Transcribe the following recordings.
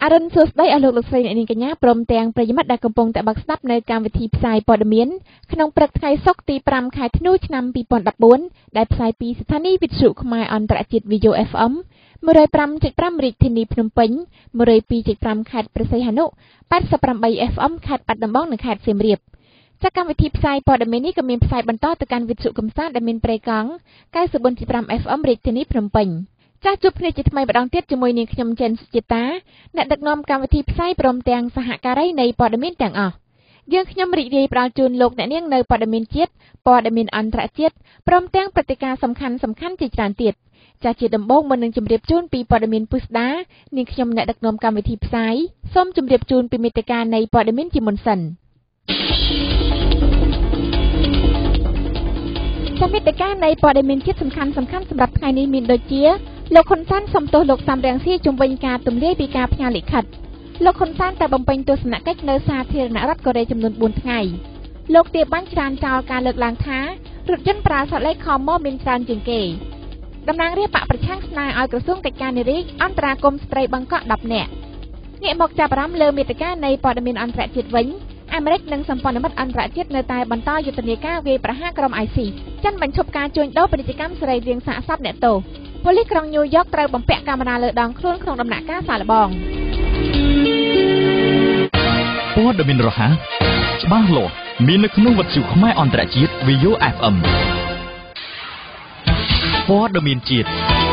អរុនសួស្ដីអស់លោកស្រីអ្នកនាងកញ្ញាព្រមទាំងប្រិយមិត្តដែលកំពុងតែបើកស្ដាប់នៅកម្មវិធីផ្សាយព័ត៌មានក្នុងព្រឹកថ្ងៃសុក្រទី5ខែធ្នូឆ្នាំ2014ដែលផ្សាយពីស្ថានីយ៍វិទ្យុខ្មែរអន្តរជាតិ VO FM 105.5 រាជធានីភ្នំពេញ 102.5 ខេត្តព្រះសីហនុ 88 FM ខេត្តបាត់ដំបងនិងខេត្តសៀមរាបចាកម្មវិធីផ្សាយព័ត៌មាននេះក៏មានផ្សាយបន្តទៅកាន់វិទ្យុកំសាន្តដែលមានប្រេកង់ 94.5 FM រាជធានីភ្នំពេញចាស់ជួបគ្នាជាថ្មីម្ដងទៀតជាមួយនាងខ្ញុំចិនសុជាតាអ្នកដឹកនាំកម្មវិធីផ្សាយព្រមទាំងសហការីនៃព័ត៌មានទាំងអស់យើងខ្ញុំរីករាយផ្ដល់ជូនលោកអ្នកនាងនៅព័ត៌មានជាតិព័ត៌មានអន្តរជាតិព្រមទាំងព្រឹត្តិការណ៍សំខាន់ជាច្រើនទៀតចាស់ជាដំបូងមុននឹងជម្រាបជូនពីព័ត៌មានពុស្ដានាងខ្ញុំអ្នកដឹកនាំកម្មវិធីផ្សាយសូមជម្រាបជូនពីមេត្តានៃព័ត៌មានជាមុនសិនមេត្តានៃព័ត៌មានជាតិសំខាន់សម្រាប់ថ្ងៃនេះមានដូចជាលោកហ៊ុនសែនសំទោសលោកសំរងស៊ីជំវិញការទម្លាយពីការផ្ញើលិខិតលោកហ៊ុនសែនតែបំពេញទស្សនកិច្ចនៅសាធារណរដ្ឋកូរ៉េចំនួន4ថ្ងៃលោកទាបាញ់ច្រានចោលការលើកឡើងថារថយន្តប្រើសាក់លេខខមមានច្រើនជាងគេតំណាងរាស្ត្របកប្រឆាំងស្នើឲ្យក្រសួងកិច្ចការនារីអន្តរាគមន៍ស្ត្រីបង្កក់10នាក់ងាកមកចាប់អារម្មណ៍លើមេត្តានៃព័ត៌មានអន្តរជាតិវិញអាមេរិកនិងសម្ព័ន្ធមិត្តអន្តរជាតិនៅតែបន្តយុទ្ធនាការវាយប្រហារក្រុម IC ចិនបញ្ឈប់ការជួញដូរពាណិជ្ជកម្មសេរីរាង្គសាកសពអ្នកទោសប៉ូលីសក្រុងញូវយ៉កត្រូវបំពាក់កាមេរ៉ាលើដងខ្លួនក្នុងដំណាក់កាលសាកល្បងព័ត៌មានរហ័សច្បាស់លាស់មាននៅក្នុងវិទ្យុខ្មែរអន្តរជាតិ VO FM ព័ត៌មានជាតិ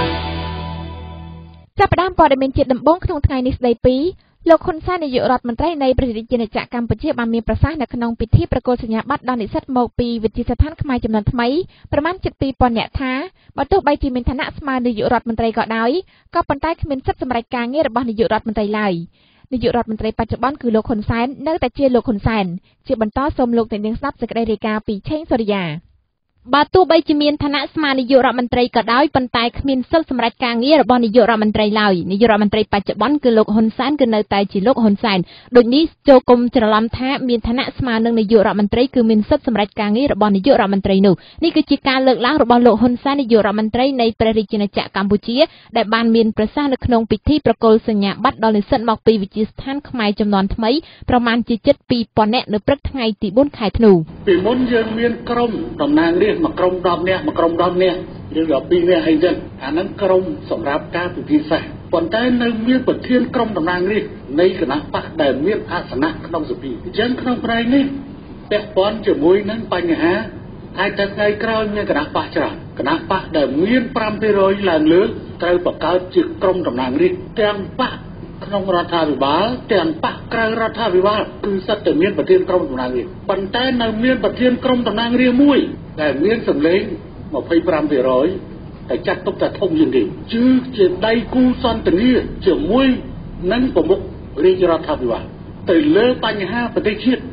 ចាប់ផ្ដើមព័ត៌មានជាតិដំបូងក្នុងថ្ងៃនេះស្ដីពីលោកហ៊ុនសែននាយករដ្ឋមន្ត្រីនៃព្រះរាជាណាចក្រកម្ពុជាបានមានប្រសាសន៍នៅក្នុងពិធីប្រកាសសញ្ញាបត្រដល់និស្សិតមកពីវិទ្យាស្ថានខ្មែរចំនួនថ្មីប្រមាណ 7,000 នាក់ថាបើទោះបីជាមានឋានៈស្មើនាយករដ្ឋមន្ត្រីក៏ដោយក៏ប៉ុន្តែគ្មានសិទ្ធិសម្រេចការងាររបស់នាយករដ្ឋមន្ត្រីឡើយនាយករដ្ឋមន្ត្រីបច្ចុប្បន្នគឺលោកហ៊ុនសែននៅតែជាលោកហ៊ុនសែនជាបន្តសូមលោកអ្នកនាងស្ដាប់សេចក្តីរាយការណ៍ពីឆេងសូរិយាបើទោះបីជាមានឋានៈស្មើនាយករដ្ឋមន្ត្រីក៏ដោយប៉ុន្តែគ្មានសិទ្ធិសម្រេចការងាររបស់នាយករដ្ឋមន្ត្រីឡើយនាយករដ្ឋមន្ត្រីបច្ចុប្បន្នគឺលោកហ៊ុនសែនគឺនៅតែជាលោកហ៊ុនសែនដូចនេះចូលគុំច្រឡំថាមានឋានៈស្មើនឹងនាយករដ្ឋមន្ត្រីគឺមានសិទ្ធិសម្រេចការងាររបស់នាយករដ្ឋមន្ត្រីនោះនេះគឺជាការលើកឡើងរបស់លោកហ៊ុនសែននាយករដ្ឋមន្ត្រីនៃព្រះរាជាណាចក្រកម្ពុជាដែលបានមានប្រសាសន៍នៅក្នុងពិធីប្រគល់សញ្ញាបត្រដល់និស្សិតមកពីវិទ្យាស្ថានខ្មែរចំនួនថ្មីប្រមាណជា 2,000 នាក់នៅព្រឹកថ្ងៃទី4ខែធ្នូពីមុនយើងមានក្រុមតំណាងរាស្ត្រមកក្រុម10នាក់មកក្រុម10នាក់យើង12នាក់អីចឹងអាហ្នឹងក្រុមសម្រាប់ការពិធីសាស្ត្រប៉ុន្តែនៅមានប្រធានក្រុមតំណាងរាស្ត្រនៃគណៈបកដែលមានអាសនៈក្នុងសភាអញ្ចឹងក្នុងប្រែនេះពាក់ព័ន្ធជាមួយនឹងបញ្ហាហើយតែថ្ងៃក្រោយមានគណៈបកច្រើនគណៈបកដែលមាន 5% ឡើងលើត្រូវបង្កើតជាក្រុមតំណាងរាស្ត្រទាំងបកក្នុងរដ្ឋាភិបាលទាំងបកក្រៅរដ្ឋាភិបាលគឺសិតតែមានប្រធានក្រុមតំណាងរាស្ត្រប៉ុន្តែនៅមានប្រធានក្រុមតំណាងរាស្ត្រមួយដែលមានសម្លេង 25% តែចាត់ទុកថាធំជាងគេជាដៃគូសន្ទនាជាមួយនឹងប្រមុខរាជរដ្ឋាភិបាលទៅលើបញ្ហាប្រទេសជាតិ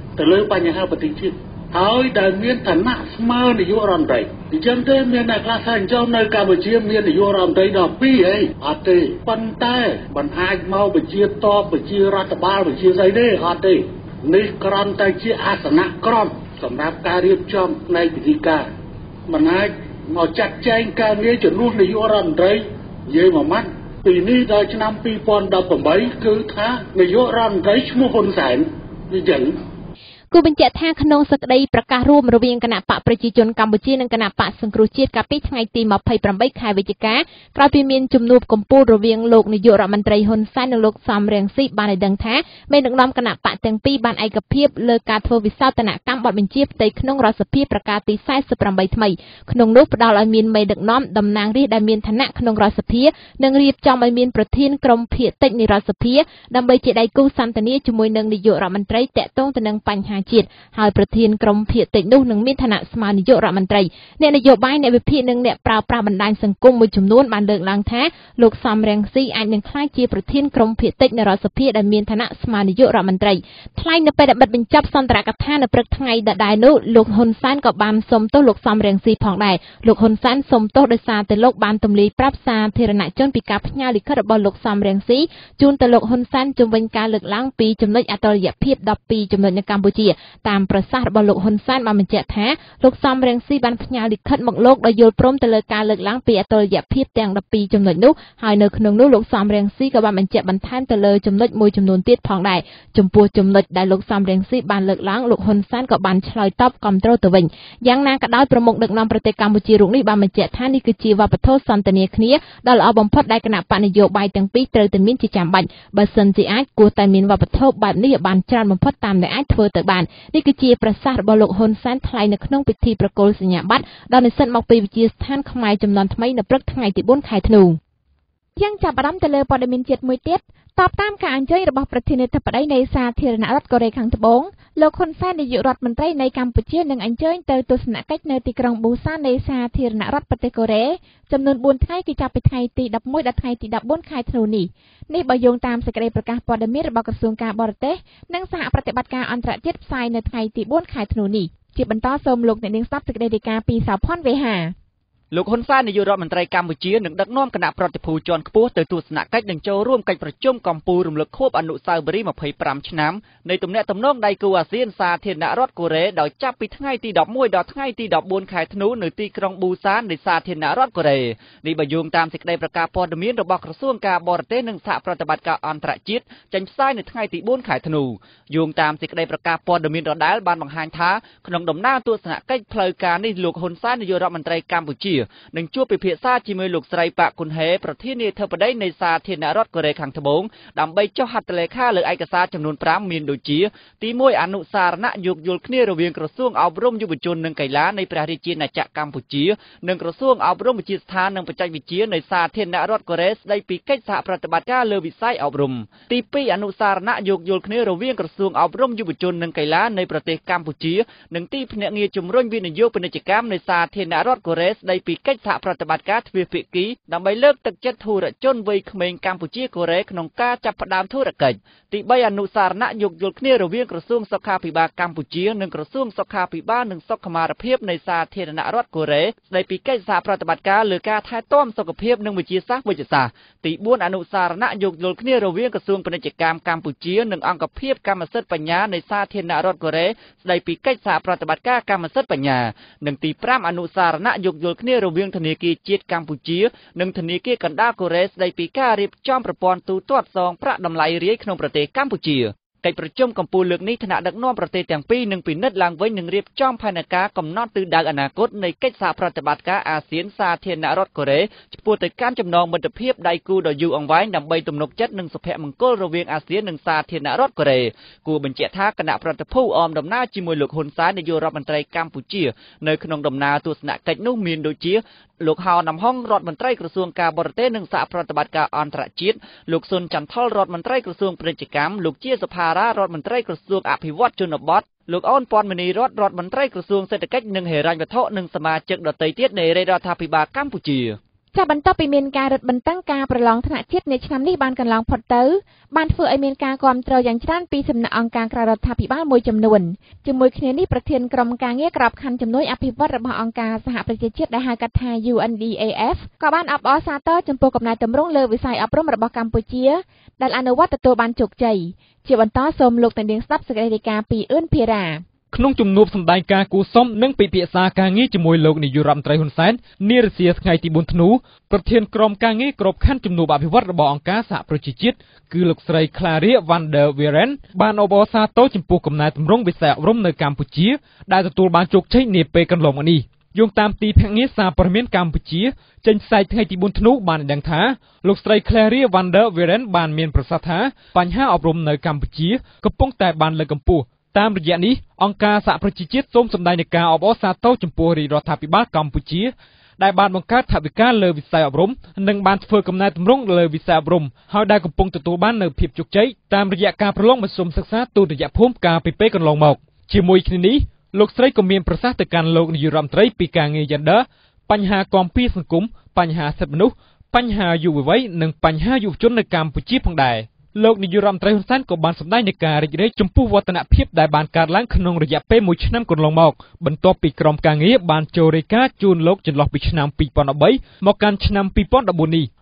ហើយដែលមានឋានៈស្មើនាយករដ្ឋមន្ត្រីអញ្ចឹងទេមានអ្នកខ្លះថាអញ្ចឹងនៅកម្ពុជាមាននាយករដ្ឋមន្ត្រីដល់2ហីអត់ទេប៉ុន្តែមិនអាចមកប្រជាតបប្រជារដ្ឋបាលប្រជាស្អីទេអត់ទេនេះគ្រាន់តែជាអាសនៈក្រមសម្រាប់ការរៀបចំផ្នែកពិធីការមិនអាចមកចាត់ចែងការងារជំនួសនាយករដ្ឋមន្ត្រីនិយាយមួយម៉ាត់ពីនេះដល់ឆ្នាំ2018គឺថានាយករដ្ឋមន្ត្រីឈ្មោះហ៊ុនសែនអញ្ចឹងគូបញ្ជាក់ថាក្នុងសេចក្តីប្រកាសរួមរវាងគណៈបកប្រជាជនកម្ពុជានិងគណៈបកសង្គ្រោះជាតិកាលពីថ្ងៃទី28ខែវិច្ឆិកាក្រោយពីមានជំនួបកំពូលរវាងលោកនាយករដ្ឋមន្ត្រីហ៊ុនសែននិងលោកសំរងស៊ីបានឲ្យដឹងថាមេដឹកនាំគណៈបកទាំងពីរបានឯកភាពលើការធ្វើវិសោធនកម្មបទបញ្ជាផ្ទៃក្នុងរដ្ឋសភាប្រកាសទី48ថ្មីក្នុងនោះផ្ដល់ឲ្យមានមេដឹកនាំតំណាងរាស្ត្រដែលមានឋានៈក្នុងរដ្ឋសភានិងរៀបចំឲ្យមានប្រធានក្រុមភាគតិចនៃរដ្ឋសភាដើម្បីជាដៃគូសន្ទនាជាមួយនឹងនាយករដ្ឋមន្ត្រីតាក់ទងទៅនឹងបញ្ហាជាតិហើយប្រធានក្រុមភាគតិចនោះនឹងមានឋានៈស្មើនាយករដ្ឋមន្ត្រីអ្នកនយោបាយអ្នកវិភាគនិងអ្នកប្រើប្រាស់បណ្ដាញសង្គមមួយចំនួនបានលើកឡើងថាលោកសំរងស៊ីអាចនឹងក្លាយជាប្រធានក្រុមភាគតិចនៃរដ្ឋសភាដែលមានឋានៈស្មើនាយករដ្ឋមន្ត្រីថ្លែងនៅពេលដែលបិទបញ្ចប់សន្ទរកថានៅព្រឹកថ្ងៃដដែលនោះលោកហ៊ុនសែនក៏បានសុំទោសលោកសំរងស៊ីផងដែរលោកហ៊ុនសែនសុំទោសដោយសារតែលោកបានទម្លាយប្រាប់សាធារណជនពីការផ្ញើលិខិតរបស់លោកសំរងស៊ីជូនទៅលោកហ៊ុនសែនជំវិញការលើកឡើងពីចំណុចអតុល្យភាព12ចំណុចនៅកម្ពុជាតាមប្រសាសន៍របស់លោកហ៊ុនសែនបានបញ្ជាក់ថាលោកសំរងស៊ីបានផ្ញើលិខិតមកលោកដោយយល់ព្រមទៅលើការលើកឡើងពីអតុល្យភាពទាំង12ចំណុចនោះហើយនៅក្នុងនោះលោកសំរងស៊ីក៏បានបញ្ជាក់បន្ថែមទៅលើចំណុចមួយចំនួនទៀតផងដែរចំពោះចំណុចដែលលោកសំរងស៊ីបានលើកឡើងលោកហ៊ុនសែនក៏បានឆ្លើយតបគាំទ្រទៅវិញយ៉ាងណាក៏ដោយប្រមុខដឹកនាំប្រទេសកម្ពុជារូបនេះបានបញ្ជាក់ថានេះគឺជាវប្បធម៌សន្ទនាគ្នាដ៏ល្អបំផុតដែលគណៈបកនយោបាយទាំងពីរត្រូវតែមានជាចាំបាច់បើសិនជាអាចគួរតែមានវប្បធម៌បែបនេះឲ្យបានច្រើនបំផុតតាមដែលអាចធ្វើទៅបាននេះគឺជាប្រសាសន៍របស់លោកហ៊ុនសែនថ្លែងនៅក្នុងពិធីប្រគល់សញ្ញាបត្រដល់និស្សិតមកពីវិទ្យាស្ថានខ្មែរចំនួនថ្មីនៅព្រឹកថ្ងៃទី4ខែធ្នូយ៉ាងចាប់អារម្មណ៍ទៅលើព័ត៌មានជាតិមួយទៀតតបតាមការអញ្ជើញរបស់ប្រធានាធិបតីនៃសាធារណរដ្ឋកូរ៉េខាងត្បូងលោកហ៊ុនសែននាយករដ្ឋមន្ត្រីនៃកម្ពុជានឹងអញ្ជើញទៅទស្សនកិច្ចនៅទីក្រុងប៊ូសាននៃសាធារណរដ្ឋប្រទេសកូរ៉េចំនួន4ថ្ងៃគឺចាប់ពីថ្ងៃទី11ដល់ថ្ងៃទី14ខែធ្នូនេះបើយោងតាមសេចក្តីប្រកាសព័ត៌មានរបស់ក្រសួងការបរទេសនិងសហប្រតិបត្តិការអន្តរជាតិផ្សាយនៅថ្ងៃទី4ខែធ្នូនេះជាបន្តសូមលោកអ្នកនាងស្ដាប់សេចក្តីរាយការណ៍ពីសោភ័ណ្ឌវេហាលោកហ៊ុនសែននាយករដ្ឋមន្ត្រីកម្ពុជានឹងដឹកនាំគណៈប្រតិភូជាន់ខ្ពស់ទៅទស្សនកិច្ចនិងចូលរួមកិច្ចប្រជុំកម្ពុជារំលឹកខួបអនុស្សាវរីយ៍25ឆ្នាំនៃទំនាក់ទំនងដៃគូអាស៊ានសាធារណរដ្ឋកូរ៉េដោយចាប់ពីថ្ងៃទី11ដល់ថ្ងៃទី14ខែធ្នូនៅទីក្រុងប៊ូសាននៃសាធារណរដ្ឋកូរ៉េនេះបើយោងតាមសេចក្តីប្រកាសព័ត៌មានរបស់ក្រសួងការបរទេសនិងសហប្រតិបត្តិការអន្តរជាតិចេញផ្សាយនៅថ្ងៃទី4ខែធ្នូយោងតាមសេចក្តីប្រកាសព័ត៌មានដដែលបានបង្ហាញថាក្នុងដំណើរទស្សនកិច្ចផ្លូវការនេះលោកហ៊ុនសែននាយករដ្ឋមន្ត្រីកម្ពុជានឹងជួបពិភាក្សាជាមួយលោកស្រីប៉ាក់គុនហេប្រធានាធិបតីនៃសាធារណរដ្ឋកូរ៉េខាងត្បូងដើម្បីចុះហត្ថលេខាលើឯកសារចំនួន5មានដូចជាទី1អនុសារណៈយោគយល់គ្នារវាងក្រសួងអប់រំយុវជននិងកីឡានៃព្រះរាជាណាចក្រកម្ពុជានិងក្រសួងអប់រំវិទ្យាស្ថាននិងបច្ចេកវិទ្យានៃសាធារណរដ្ឋកូរ៉េស្តីពីកិច្ចសហប្រតិបត្តិការលើវិស័យអប់រំទី2អនុសារណៈយោគយល់គ្នារវាងក្រសួងអប់រំយុវជននិងកីឡានៃប្រទេសកម្ពុជានិងទីភ្នាក់ងារជំរុញវិនិយោគពាណិជ្ជកម្មនៃសាធារណរដ្ឋកូរ៉េស្តីពីកិច្ចសហប្រតិបត្តិការទ្វេភាគីដើម្បីលើកទឹកចិត្តធុរជនវ័យក្មេងកម្ពុជាកូរ៉េក្នុងការចាប់ផ្ដើមធុរកិច្ចទី3អនុសារណៈយោគយល់គ្នារវាងក្រសួងសុខាភិបាលកម្ពុជានិងក្រសួងសុខាភិបាលនិងសុខុមាលភាពនៃសាធារណរដ្ឋកូរ៉េស្តីពីកិច្ចសហប្រតិបត្តិការលើការថែទាំសុខភាពនិងវិទ្យាសាស្ត្រវេជ្ជសាស្ត្រទី4អនុសារណៈយោគយល់គ្នារវាងក្រសួងពាណិជ្ជកម្មកម្ពុជានិងអង្គភាពកម្មសិទ្ធិបញ្ញានៃសាធារណរដ្ឋកូរ៉េស្តីពីកិច្ចសហប្រតិបត្តិការកម្មសិទ្ធិបញ្ញានិងទី5អនុសារណៈយោគយល់គ្នារវាងធនាគារជាតិកម្ពុជានិងធនាគារកណ្ដាលកូរ៉េស្តីពីការរៀបចំប្រព័ន្ធទូទាត់សងប្រាក់តម្លៃរាយក្នុងប្រទេសកម្ពុជាកិច្ចប្រជុំកម្ពុជាលើកនេះថ្នាក់ដឹកនាំប្រទេសទាំងពីរនឹងពិនិត្យឡើងវិញនិងរៀបចំផែនការកំណត់ទិសដៅអនាគតនៃកិច្ចសហប្រតិបត្តិការអាស៊ានសាធារណរដ្ឋកូរ៉េឆ្ពោះទៅកាន់ចំណងមិត្តភាពដៃគូដ៏យូរអង្វែងដើម្បីទំនុកចិត្តនិងសុភមង្គលរវាងអាស៊ាននិងសាធារណរដ្ឋកូរ៉េគួរបញ្ជាក់ថាគណៈប្រតិភូអមដំណើរជាមួយលោកហ៊ុនសែននាយករដ្ឋមន្ត្រីកម្ពុជានៅក្នុងដំណើរទស្សនកិច្ចនោះមានដូចជាលោកហៅណាំហុងរដ្ឋមន្ត្រីក្រសួងការបរទេសនិងសហប្រតិបត្តិការអន្តរជាតិលោកស៊ុនចន្ទថុលរដ្ឋមន្ត្រីក្រសួងពាណិជ្ជកម្មលោកជាសុផារ៉ារដ្ឋមន្ត្រីក្រសួងអភិវឌ្ឍជនបទលោកអូនពាន់មនីរដ្ឋមន្ត្រីក្រសួងសេដ្ឋកិច្ចនិងហិរញ្ញវត្ថុនិងសមាជិកដទៃទៀតនៃរដ្ឋាភិបាលកម្ពុជាបន្ទាប់ពីមានការរឹតបន្តឹងការប្រឡងថ្នាក់ជាតិនៃឆ្នាំនេះបានកន្លងផុតទៅបានធ្វើឲ្យមានការគាំទ្រយ៉ាងច្រើនពីសំណាក់អង្គការក្រៅរដ្ឋាភិបាលមួយចំនួនជាមួយគ្នានេះប្រធានក្រុមការងារក្របខ័ណ្ឌជំនួយអភិវឌ្ឍរបស់អង្គការសហប្រជាជាតិដែលហៅកាត់ថា UNDAF ក៏បានអបអរសាទរចំពោះកំណែទម្រង់លើវិស័យអប់រំរបស់កម្ពុជាដែលអនុវត្តទទួលបានជោគជ័យជាបន្តសូមលោកអ្នកនាងស្ដាប់សេចក្តីរាយការណ៍ពីអឿនភារ៉ាក្នុងជំនួបសម្ដែងការគូសុំនិងពិភាក្សាការងារជាមួយលោកនាយករដ្ឋមន្ត្រីហ៊ុនសែននារសៀលថ្ងៃទី4ធ្នូប្រធានក្រុមការងារក្របខ័ណ្ឌជំនួបអភិវឌ្ឍរបស់អង្គការសហប្រជាជាតិគឺលោកស្រី Claria van der Wieren បានអបអរសាទរចំពោះកំណែទម្រង់វិស័យអប់រំនៅកម្ពុជាដែលទទួលបានជោគជ័យនាពេលកន្លងមកនេះយោងតាមទីភ្នាក់ងារសារព័ត៌មានកម្ពុជាចេញផ្សាយថ្ងៃទី4ធ្នូបានដឹងថាលោកស្រី Claria van der Wieren បានមានប្រសាសន៍ថាបញ្ហាអប់រំនៅកម្ពុជាកំពុងតែបានលើកកម្ពស់តាមរយៈនេះអង្គការសហប្រជាជាតិសូមសម្ដែងនៃការអបអរសាទរចំពោះរាជរដ្ឋាភិបាលកម្ពុជាដែលបានបង្កើតថវិកាលើវិស័យអប់រំនិងបានធ្វើកំណែទម្រង់លើវិស័យអប់រំហើយដែលកំពុងទទួលបាននូវភាពជោគជ័យតាមរយៈការប្រឡងមធ្យមសិក្សាទូតរយៈភូមិកាលពីពេលកន្លងមកជាមួយគ្នានេះលោកស្រីក៏មានប្រសាសន៍ទៅកាន់លោកនាយករដ្ឋមន្ត្រីពីការងារ Gender បញ្ហាគាំពៀសង្គមបញ្ហាសិទ្ធិមនុស្សបញ្ហាយុវវ័យនិងបញ្ហាយុវជននៅកម្ពុជាផងដែរលោកនាយករដ្ឋមន្ត្រីហ៊ុនសែនក៏បានសម្ដែងនៃការរីករាយចំពោះវឌ្ឍនភាពដែលបានកើតឡើងក្នុងរយៈពេល1ឆ្នាំកន្លងមកបន្ទាប់ពីក្រុមការងារបានចូលរាយការណ៍ជូនលោកចន្លោះពីឆ្នាំ2013មកកាន់ឆ្នាំ2014នេះ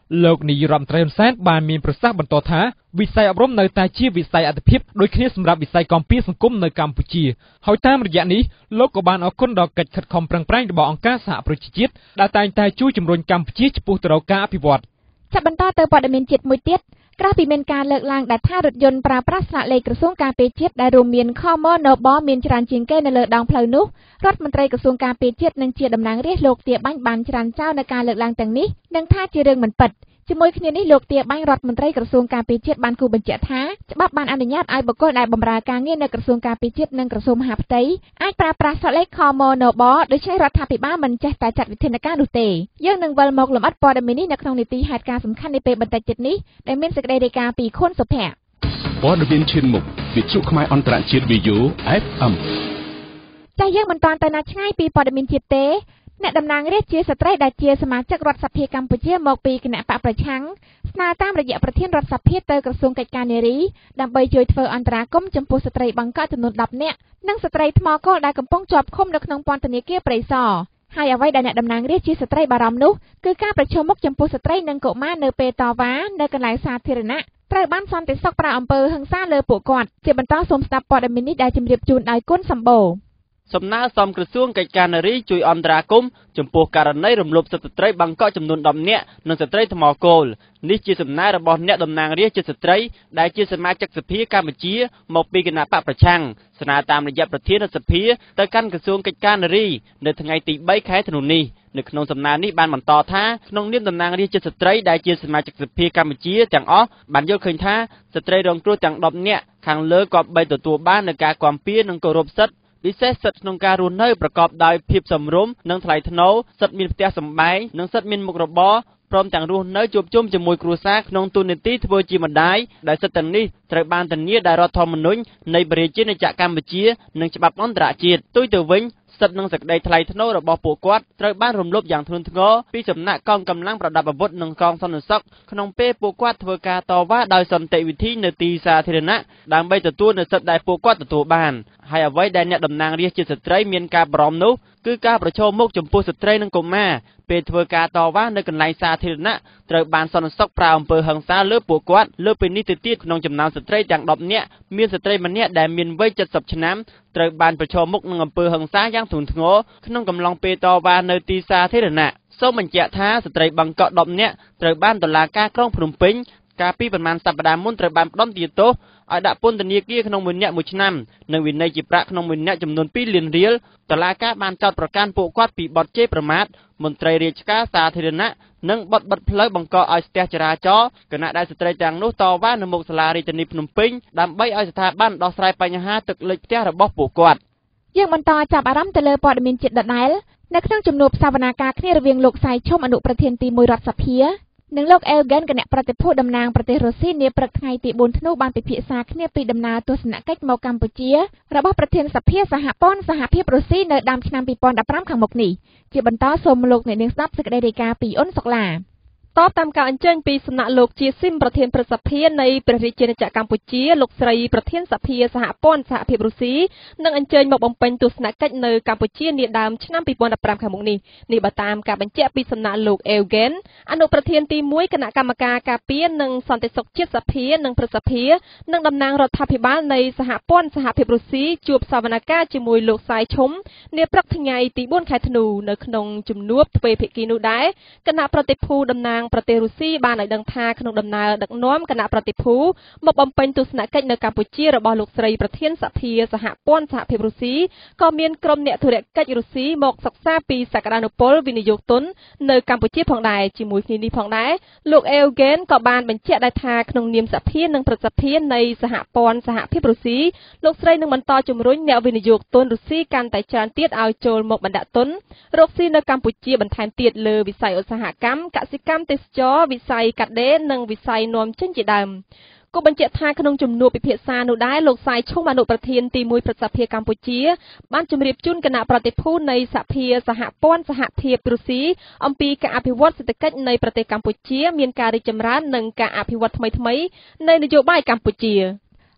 លោកនាយរដ្ឋមន្ត្រីហ៊ុនសែនបានមានប្រសាសន៍បន្តថាវិស័យអប់រំនៅតែជាវិស័យអាទិភាពដូចគ្នាសម្រាប់វិស័យគាំពារសង្គមនៅកម្ពុជាហើយតាមរយៈនេះលោកក៏បានអរគុណដល់កិច្ចខិតខំប្រឹងប្រែងរបស់អង្គការសហប្រជាជាតិដែលតែងតែជួយជំរុញកម្ពុជាឆ្ពោះទៅរកការអភិវឌ្ឍចាប់បន្តទៅព័ត៌មានជាតិមួយទៀតក្រៅពីមានការលើកឡើងដែលថារថយន្តប្រើប្រាស់ស្លាកលេខក្រសួងការពារជាតិដែលរួមមានខមនបមានច្រើនជាងគេនៅលើដងផ្លូវនោះរដ្ឋមន្ត្រីក្រសួងការពារជាតិនិងជាតំណាងរាស្ត្រលោកទាបាញ់បានច្រានចោលនៅការលើកឡើងទាំងនេះនិងថាជារឿងមិនពិតជាមួយគ្នានេះលោកទាបាញ់រដ្ឋមន្ត្រីក្រសួងការពារជាតិបានគូបញ្ជាក់ថាច្បាប់បានអនុញ្ញាតឲ្យបុគ្គលដែលបម្រើការងារនៅក្រសួងការពារជាតិនិងក្រសួងមហាផ្ទៃអាចប្រើប្រាស់ស្លាកលេខខមនបដូច្នេះរដ្ឋាភិបាលមិនចេះតែចាត់វិធានការនោះទេយើងនឹងវិលមកលម្អិតព័ត៌មាននេះនៅក្នុងនីតិហេតុការណ៍សំខាន់នាពេលបន្តិចទៀតនេះដែលមានសេចក្តីរាយការណ៍ពីខុនសុភ័ក្រព័ត៌មានឈានមុខវិទ្យុខ្មែរអន្តរជាតិ VU FM តែយើងមិនតាន់ទៅណាឆ្ងាយពីព័ត៌មានជាតិទេអ្នកតំណាងរាស្ត្រជាស្ត្រីដែលជាសមាជិករដ្ឋសភាកម្ពុជាមកពីគណៈបកប្រឆាំងស្នើតាមរយៈប្រធានរដ្ឋសភាទៅក្រសួងកិច្ចការនារីដើម្បីជួយធ្វើអន្តរាគមន៍ចំពោះស្ត្រីបង្កចំនួន10នាក់និងស្ត្រីថ្មគោលដែលកំពុងជាប់ឃុំនៅក្នុងពន្ធនាគារព្រៃសរហើយអ្វីដែលអ្នកតំណាងរាស្ត្រជាស្ត្រីបារម្ភនោះគឺការប្រឈមមុខចំពោះស្ត្រីនិងកុមារនៅពេលតវ៉ានៅកន្លែងសាធារណៈត្រូវបានសន្តិសុខប្រើអំពើហិង្សាលើពួកគាត់ជាបន្តសូមស្ដាប់ព័ត៌មាននេះដែលជម្រាបជូនដោយគុណសម្បូរសំណើសមក្រសួងកិច្ចការនារីជួយអន្តរាគមន៍ចំពោះករណីរំលោភសិទ្ធិស្ត្រីបង្កក់ចំនួន10នាក់និងស្ត្រីថ្មគោលនេះជាសំណើរបស់អ្នកតំណាងរាស្ត្រជាស្ត្រីដែលជាសមាជិកសភាកម្ពុជាមកពីគណៈបកប្រឆាំងស្នើតាមរយៈប្រធានរដ្ឋសភាទៅកាន់ក្រសួងកិច្ចការនារីនៅថ្ងៃទី3ខែធ្នូនេះនៅក្នុងសំណើនេះបានបន្តថាក្នុងនាមតំណាងរាស្ត្រជាស្ត្រីដែលជាសមាជិកសភាកម្ពុជាទាំងអស់បានយល់ឃើញថាស្ត្រីរងគ្រោះទាំង10នាក់ខាងលើក៏បីទទួលបាននូវការគាំពារនិងគោរពសិទ្ធិពិសេសសិទ្ធិក្នុងការរស់នៅប្រកបដោយភាពសមរម្យនិងថ្លៃថ្នូរសិទ្ធិមានផ្ទះសម្បែងនិងសិទ្ធិមានមុខរបរព្រមទាំងរស់នៅជួបជុំជាមួយគ្រួសារក្នុងទូនាទីធ្វើជាម្ដាយដែលសិទ្ធិទាំងនេះត្រូវបានធានាដោយរដ្ឋធម្មនុញ្ញនៃប្រជាណាចក្រកម្ពុជានិងច្បាប់អន្តរជាតិផ្ទុយទៅវិញសិទ្ធិនិងសេចក្តីថ្លៃថ្នូររបស់ពួកគាត់ត្រូវបានរំលោភយ៉ាងធ្ងន់ធ្ងរពីសំណាក់កងកម្លាំងប្រដាប់អាវុធនិងកងសន្តិសុខក្នុងពេលពួកគាត់ធ្វើការតវ៉ាដោយសន្តិវិធីនៅទីសាធារណៈដើម្បីទទួលនូវសិទ្ធិដែលពួកគាត់ទទួលបានហើយអ្វីដែលអ្នកតំណាងរាស្ត្រជាស្ត្រីមានការបារម្ភនោះគឺការប្រឈមមុខចំពោះស្ត្រីនិងកុមារពេលធ្វើការតវ៉ានៅកន្លែងសាធារណៈត្រូវបានសន្តិសុខប្រើអំពើហិង្សាលើពួកគាត់លើពីនេះទៅទៀតក្នុងចំណោមស្ត្រីទាំង10នាក់មានស្ត្រីម្នាក់ដែលមានវ័យ70ឆ្នាំត្រូវបានប្រឈមមុខនឹងអំពើហិង្សាយ៉ាងធ្ងន់ធ្ងរក្នុងកំឡុងពេលតវ៉ានៅទីសាធារណៈសូមបញ្ជាក់ថាស្ត្រីបង្កក់10នាក់ត្រូវបានតុលាការក្រុងភ្នំពេញកាលពីប្រមាណសប្តាហ៍មុនត្រូវបានផ្តន្ទាទោសឲ្យដាក់ពន្ធនាគារក្នុង1នាក់1ឆ្នាំនិងវិន័យជាប្រាក់ក្នុង1នាក់ចំនួន2លានរៀលតុលាការបានចោទប្រកាន់ពួកគាត់ពីបទជេរប្រមាថមន្ត្រីរាជការសាធារណៈនិងបទបិទផ្លូវបង្កឲ្យស្ទះចរាចរណ៍គណៈដែលស្ត្រីទាំងនោះតវ៉ានៅមុខសាលារាជធានីភ្នំពេញដើម្បីឲ្យស្ថាប័នដោះស្រាយបញ្ហាទឹកលិចផ្ទះរបស់ពួកគាត់យើងបន្តចាប់អារម្មណ៍ទៅលើព័ត៌មានជាតិដដែលនៅក្នុងជំនួបសវនាការគ្នារវាងលោកសៃឈុំអនុប្រធានទី1រដ្ឋសភានិងលោកអេលហ្គេនគណៈប្រតិភូតំណាងប្រទេសរុស្ស៊ីនាព្រឹកថ្ងៃទី4ធ្នូបានពិភាក្សាគ្នាពីដំណើរទស្សនកិច្ចមកកម្ពុជារបស់ប្រធានសភាសហព័ន្ធសហភាពរុស្ស៊ីនៅដើមឆ្នាំ2015ខាងមុខនេះជាបន្តសូមលោកអ្នកនាងស្ដាប់សេចក្តីរាយការណ៍ពីអ៊ុនសុកឡាតបតាមការអញ្ជើញពីសំណាក់លោកជាស៊ីមប្រធានព្រឹទ្ធសភានៃព្រះរាជាណាចក្រកម្ពុជាលោកស្រីប្រធានសភាសហព័ន្ធសហភាពរុស្ស៊ីនឹងអញ្ជើញមកបំពេញទស្សនកិច្ចនៅកម្ពុជានាដើមឆ្នាំ2015ខាងមុខនេះបើតាមការបញ្ជាក់ពីសំណាក់លោកអេវហ្គេនអនុប្រធានទី1គណៈកម្មការការពារនិងសន្តិសុខជាតិសភានិងព្រឹទ្ធសភានិងតំណាងរដ្ឋាភិបាលនៃសហព័ន្ធសហភាពរុស្ស៊ីជួបសវនកម្មជាមួយលោកសៃឈុំនាព្រឹកថ្ងៃទី4ខែធ្នូនៅក្នុងជំនួបទ្វេភាគីនោះដែរគណៈប្រតិភូតំណាងប្រទេសរុស្ស៊ីបានឲ្យដឹងថាក្នុងដំណើរដឹកនាំគណៈប្រតិភូមកបំពេញទស្សនកិច្ចនៅកម្ពុជារបស់លោកស្រីប្រធានសភាសហព័ន្ធសហភាពរុស្ស៊ីក៏មានក្រុមអ្នកធុរកិច្ចរុស្ស៊ីមកសិក្សាពីសក្តានុពលវិនិយោគទុននៅកម្ពុជាផងដែរជាមួយគ្នានេះផងដែរលោកអេវហ្គេនក៏បានបញ្ជាក់ដែរថាក្នុងនាមសភានិងព្រឹទ្ធសភានៃសហព័ន្ធសហភាពរុស្ស៊ីលោកស្រីនឹងបន្តជំរុញអ្នកវិនិយោគទុនរុស្ស៊ីកាន់តែច្រើនទៀតឲ្យចូលមកបណ្ដាក់ទុនរកស៊ីនៅកម្ពុជាបន្ថែមទៀតលើវិស័យឧស្សាហកម្មកសិកម្មទេសចរណ៍វិស័យកាត់ដេរនិងវិស័យនាំចេញជាដើមគូបញ្ជាក់ថាក្នុងជំនួបពិភាក្សានោះដែរលោកសៃឈុំអនុប្រធានទី1ព្រឹទ្ធសភាកម្ពុជាបានជម្រាបជូនគណៈប្រតិភូនៃសភាសហព័ន្ធសហភាពរុស្ស៊ីអំពីការអភិវឌ្ឍសេដ្ឋកិច្ចនៃប្រទេសកម្ពុជាមានការរីកចម្រើននិងការអភិវឌ្ឍថ្មីៗនៃនយោបាយកម្ពុជា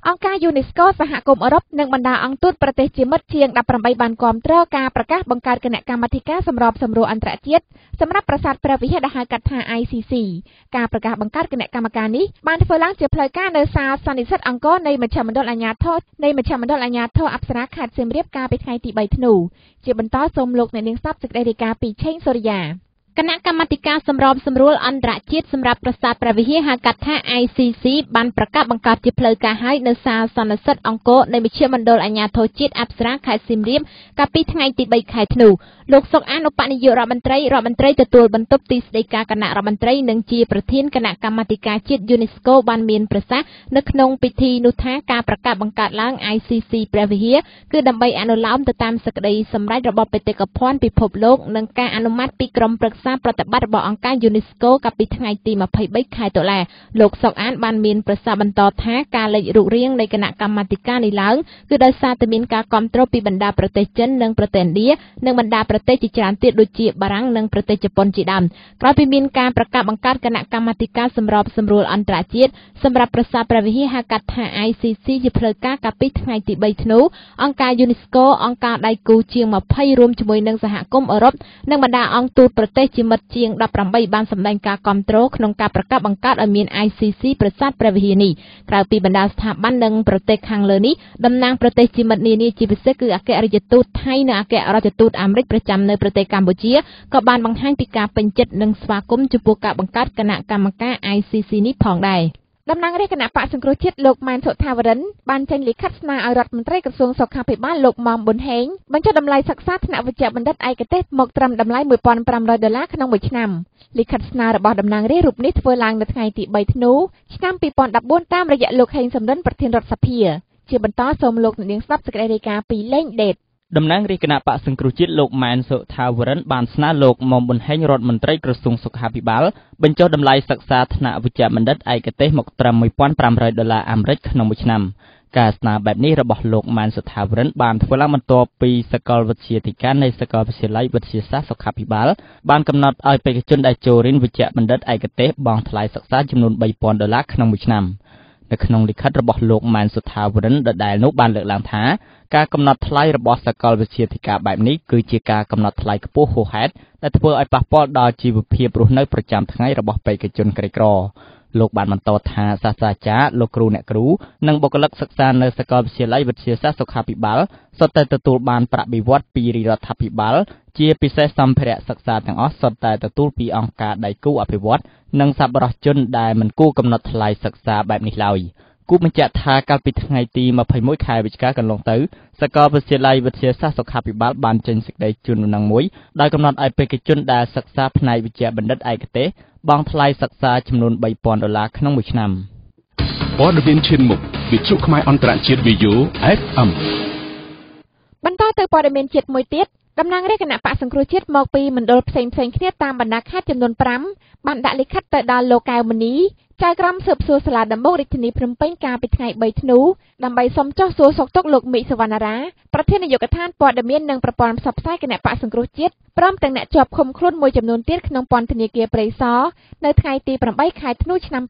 អង្គការ UNESCO សហគមន៍អឺរ៉ុបនិងបណ្ដាអង្គទូតប្រទេសជាមិត្តជាង18បានគាំទ្រការប្រកាសបង្កើតគណៈកម្មាធិការសម្របសម្រួលអន្តរជាតិសម្រាប់ប្រាសាទព្រះវិហារដែលហៅកាត់ថា ICC ការប្រកាសបង្កើតគណៈកម្មការនេះបានធ្វើឡើងជាផ្លូវការនៅសាលសន្និសីទអង្គរនៃមជ្ឈមណ្ឌលអាជ្ញាធរអប្សរាខេត្តសៀមរាបកាលពីថ្ងៃទី3ធ្នូជាបន្តសូមលោកអ្នកនាងស្ដាប់សេចក្តីរាយការណ៍ពីឆេងសូរិយាគណៈកម្មាធិការសម្របសម្រួលអន្តរជាតិសម្រាប់ប្រាសាទព្រះវិហារហៅកាត់ថា ICC បានប្រកាសបង្កើតជាផ្លូវការហើយនៅសាលសន្និសីទអង្គរនៃមជ្ឈមណ្ឌលអាជ្ញាធរជាតិអប្សរាខេត្តសៀមរាបកាលពីថ្ងៃទី3ខែធ្នូលោកសុកអានឧបនាយករដ្ឋមន្ត្រីទទួលបន្ទុកទីស្តីការគណៈរដ្ឋមន្ត្រីនិងជាប្រធានគណៈកម្មាធិការជាតិ UNESCO បានមានប្រសាសន៍នៅក្នុងពិធីនោះថាការប្រកាសបង្កើតឡើង ICC ព្រះវិហារគឺដើម្បីអនុលោមទៅតាមសេចក្តីសម្រេចរបស់បេតិកភណ្ឌពិភពលោកនិងការអនុម័តពីក្រុមប្រឹក្សាប្រតិបត្តិរបស់អង្គការ UNESCO កាលពីថ្ងៃទី23ខែតុលាលោកសុកអានបានមានប្រសាសន៍បន្តថាការលេចរូបរាងនៃគណៈកម្មាធិការនេះឡើងគឺដោយសារតែមានការគាំទ្រពីបណ្ដាប្រទេសចិននិងប្រទេសឥណ្ឌានិងបណ្ដាប្រទេសជាច្រើនទៀតដូចជាបារាំងនិងប្រទេសជប៉ុនជាដើមក្រោយពីមានការប្រកាសបង្កើតគណៈកម្មាធិការសម្របសម្រួលអន្តរជាតិសម្រាប់ប្រាសាទព្រះវិហារហៅកាត់ថា ICC ជាផ្លូវការកាលពីថ្ងៃទី3ធ្នូអង្គការ UNESCO អង្គការដៃគូជាង20រួមជាមួយនឹងសហគមន៍អឺរ៉ុបនិងបណ្ដាអង្គទូតប្រទេសជាមិត្តជាង18បានសម្ដែងការគាំទ្រក្នុងការប្រកាសបង្កើតឲ្យមាន ICC ប្រាសាទព្រះវិហារនេះក្រៅពីបណ្ដាស្ថាប័ននិងប្រទេសខាងលើនេះតំណាងប្រទេសជាមិត្តនានាជាពិសេសគឺអគ្គរដ្ឋទូតថៃនិងអគ្គរដ្ឋទូតអាមេរិកប្រចាំនៅប្រទេសកម្ពុជាក៏បានបង្ហាញពីការពេញចិត្តនិងស្វាគមន៍ចំពោះការបង្កើតគណៈកម្មការ ICC នេះផងដែរតំណាងរាជគណៈបក្សសង្គ្រោះជាតិលោកម៉ែនសុថាវរិនបានចេញលិខិតស្នើឲ្យរដ្ឋមន្ត្រីក្រសួងសុខាភិបាលលោកមុំប៊ុនហេងបញ្ចុះតម្លៃសិក្សាថ្នាក់វិជ្ជាបណ្ឌិតឯកទេសមកត្រឹមតម្លៃ$1,500ក្នុងមួយឆ្នាំលិខិតស្នើរបស់តំណាងរាជរូបនេះធ្វើឡើងនៅថ្ងៃទី3ធ្នូឆ្នាំ2014តាមរយៈលោកហេងសំរិនប្រធានរដ្ឋសភាជាបន្តសូមលោកអ្នកនាងស្ដាប់សេចក្តីរាយការណ៍ពីលេងដេតតំណាងរាជគណៈបក្សសង្គ្រោះជាតិលោកម៉ែនសុថាវរិនបានស្នើលោកមុំប៊ុនហេងរដ្ឋមន្ត្រីក្រសួងសុខាភិបាលបញ្ចុះតម្លៃសិក្សាថ្នាក់វិជ្ជាបណ្ឌិតឯកទេសមកត្រឹម$1,500អាមេរិកក្នុងមួយឆ្នាំការស្នើបែបនេះរបស់លោកម៉ែនសុថាវរិនបានធ្វើឡើងបន្ទាប់ពីសាកលវិទ្យាធិការនៃសាកលវិទ្យាល័យវិទ្យាសាស្ត្រសុខាភិបាលបានកំណត់ឲ្យបេក្ខជនដែលចូលរៀនវិជ្ជាបណ្ឌិតឯកទេសបង់ថ្លៃសិក្សាចំនួន$3,000ក្នុងមួយឆ្នាំនៅក្នុងលិខិតរបស់លោកម៉ែនសុថាវរិនដដែលនោះបានលើកឡើងថាការកំណត់ថ្លៃរបស់សាកលវិទ្យាធិការបែបនេះគឺជាការកំណត់ថ្លៃខ្ពស់ហួសហេតុដែលធ្វើឲ្យប៉ះពាល់ដល់ជីវភាពរស់នៅប្រចាំថ្ងៃរបស់បេក្ខជនក្រីក្រលោកបានបន្តថាសាស្ត្រាចារ្យលោកគ្រូអ្នកគ្រូនិងបុគ្គលិកសិក្សានៅសាកលវិទ្យាល័យវិទ្យាសាស្ត្រសុខាភិបាលសុទ្ធតែទទួលបានប្រាក់បៀវត្សពីរដ្ឋាភិបាលជាពិសេសសម្ភារៈសិក្សាទាំងអស់សុទ្ធតែទទួលពីអង្គការដៃគូអភិវឌ្ឍនិងសប្បុរសជនដែលមិនគួរកំណត់ថ្លៃសិក្សាបែបនេះឡើយគូបញ្ជាក់ថាកាលពីថ្ងៃទី21ខែវិច្ឆិកាកន្លងទៅសាកលវិទ្យាល័យវិទ្យាសាស្ត្រសុខាភិបាលបានចេញសេចក្តីជូនដំណឹងមួយដោយកំណត់ឲ្យបេក្ខជនដែលសិក្សាផ្នែកវិជ្ជាបណ្ឌិតឯកទេសបង់ថ្លៃសិក្សាចំនួន$3,000ក្នុងមួយឆ្នាំព័ត៌មានឈានមុខវិទ្យុខ្មែរអន្តរជាតិ VO FM បន្តទៅព័ត៌មានជាតិមួយទៀតតំណាងរាជគណៈបក្សសង្គ្រោះជាតិមកពីមណ្ឌលផ្សេងៗគ្នាតាមបណ្ដាខេត្តចំនួន5បានដាក់លិខិតទៅដល់លោកកែវមនីចៅក្រមស៊ើបសួរសាលាដំបងរាជធានីភ្នំពេញកាលពីថ្ងៃ3ធ្នូដើម្បីសុំចុះសួរសុខទុក្ខលោកមីសវណ្ណារាប្រធាននាយកដ្ឋានព័ត៌មាននិងប្រព័ន្ធផ្សព្វផ្សាយគណៈបក្សសង្គ្រោះជាតិព្រមទាំងអ្នកជាប់ឃុំខ្លួនមួយចំនួនទៀតក្នុងពន្ធនាគារព្រៃសរនៅថ្ងៃទី8ខែធ្នូឆ្នាំ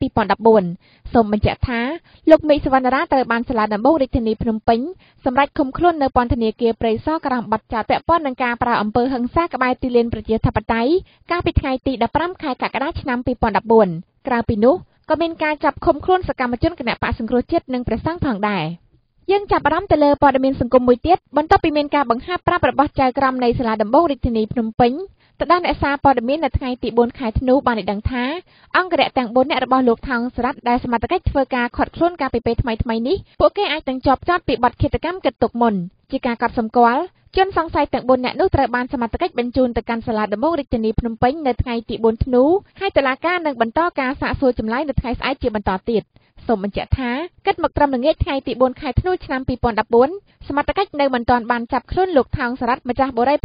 2014សូមបញ្ជាក់ថាលោកមីសវណ្ណារាត្រូវបានសាលាដំបងរាជធានីភ្នំពេញសម្រេចឃុំខ្លួននៅពន្ធនាគារព្រៃសរក្រោមបទចោទពាក់ព័ន្ធនឹងការប្រើអំពើហិង្សាក្បែរទីលានប្រជាធិបតេយ្យកាលពីថ្ងៃទី15ខែកក្កដាឆ្នាំ2014ក្រៅពីនោះក៏មានការចាប់ឃុំខ្លួនសកម្មជនគណៈបក្សសង្គ្រោះជាតិនិងព្រះសង្ឃផងដែរយើងចាប់អារម្មណ៍ទៅលើព័ត៌មានសង្គមមួយទៀតបន្ទាប់ពីមានការបង្ហាត់ប្រាប់របស់ចៅក្រមនៃសាលាដំបងរាជធានីភ្នំពេញទៅដល់អ្នកសារព័ត៌មាននៅថ្ងៃទី4ខែធ្នូបានឲ្យដឹងថាអង្គរៈទាំង4នាក់របស់លោកថោងសរ៉ាត់ដែលសមត្ថកិច្ចធ្វើការឃាត់ខ្លួនកាលពីពេលថ្មីៗនេះពួកគេអាចនឹងជាប់ចោទពីបទឃាតកម្មគិតទុកមុនជាការកត់សម្គាល់ជនសង្ស័យទាំង4នាក់នោះត្រូវបានសមត្ថកិច្ចបញ្ជូនទៅកាន់សាលាដំបងរាជធានីភ្នំពេញនៅថ្ងៃទី4ធ្នូហើយតុលាការនឹងបន្តការសាកសួរចម្លើយនៅថ្ងៃស្អែកជាបន្តទៀតសូមបញ្ជាក់ថាគិតមកត្រឹមល្ងាចថ្ងៃទី4ខែធ្នូឆ្នាំ2014សមត្ថកិច្ចនៅមិនទាន់បានចាប់ខ្លួនលោកថោងសរ៉ាត់ម្ចាស់បូរី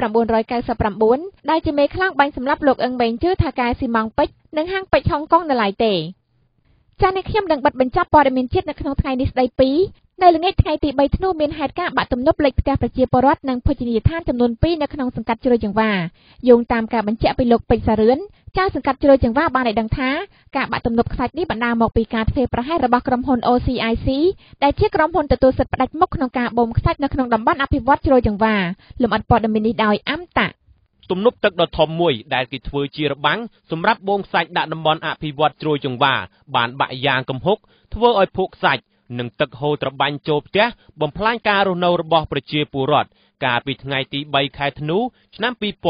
999ដែលជាមេខ្លោងបាញ់សម្លាប់លោកអឹងបេងជឿថាកែស៊ីម៉ង់ពេជ្រនិងហាងពេជ្រហុងកុងនៅឡើយទេចា៎នេះខ្ញុំនឹងបិទបញ្ចប់ព័ត៌មានជាតិនៅក្នុងថ្ងៃនេះស្ដីពីនៅល្ងាចថ្ងៃទី3ធ្នូមានហេតុការណ៍បាក់ទំនប់លេខផ្ទះប្រជាពលរដ្ឋនិងភោជនីយដ្ឋានចំនួន2នៅក្នុងសង្កាត់ជ្រោយចង្វាយោងតាមការបញ្ជាក់ពីលោកពេជ្រសារឿនចៅសង្កាត់ជ្រោយចង្វាបានឲ្យដឹងថាការបាក់ទំនប់ខ្សាច់នេះបណ្ដាលមកពីការធ្វេសប្រហែសរបស់ក្រុមហ៊ុន OCIC ដែលជាក្រុមហ៊ុនទទួលសិទ្ធិផ្ដាច់មុខក្នុងការបូមខ្សាច់នៅក្នុងតំបន់អភិវឌ្ឍន៍ជ្រោយចង្វាលំអិតព័ត៌មាននេះដោយអមតាទំនប់ទឹកដ៏ធំមួយដែលគេធ្វើជារបាំងសម្រាប់បូមខ្សាច់ដាក់តំបន់អភិវឌ្ឍន៍ជ្រោយចង្វាបានបាក់យ៉ាងគំហុកធ្វើឲ្យភក់ខ្សាច់និងទឹកហូរត្របាញ់ចូលផ្ទះបំផ្លាញការរស់នៅរបស់ប្រជាពលរដ្ឋកាលពីថ្ងៃទី3ខែធ្នូឆ្នាំ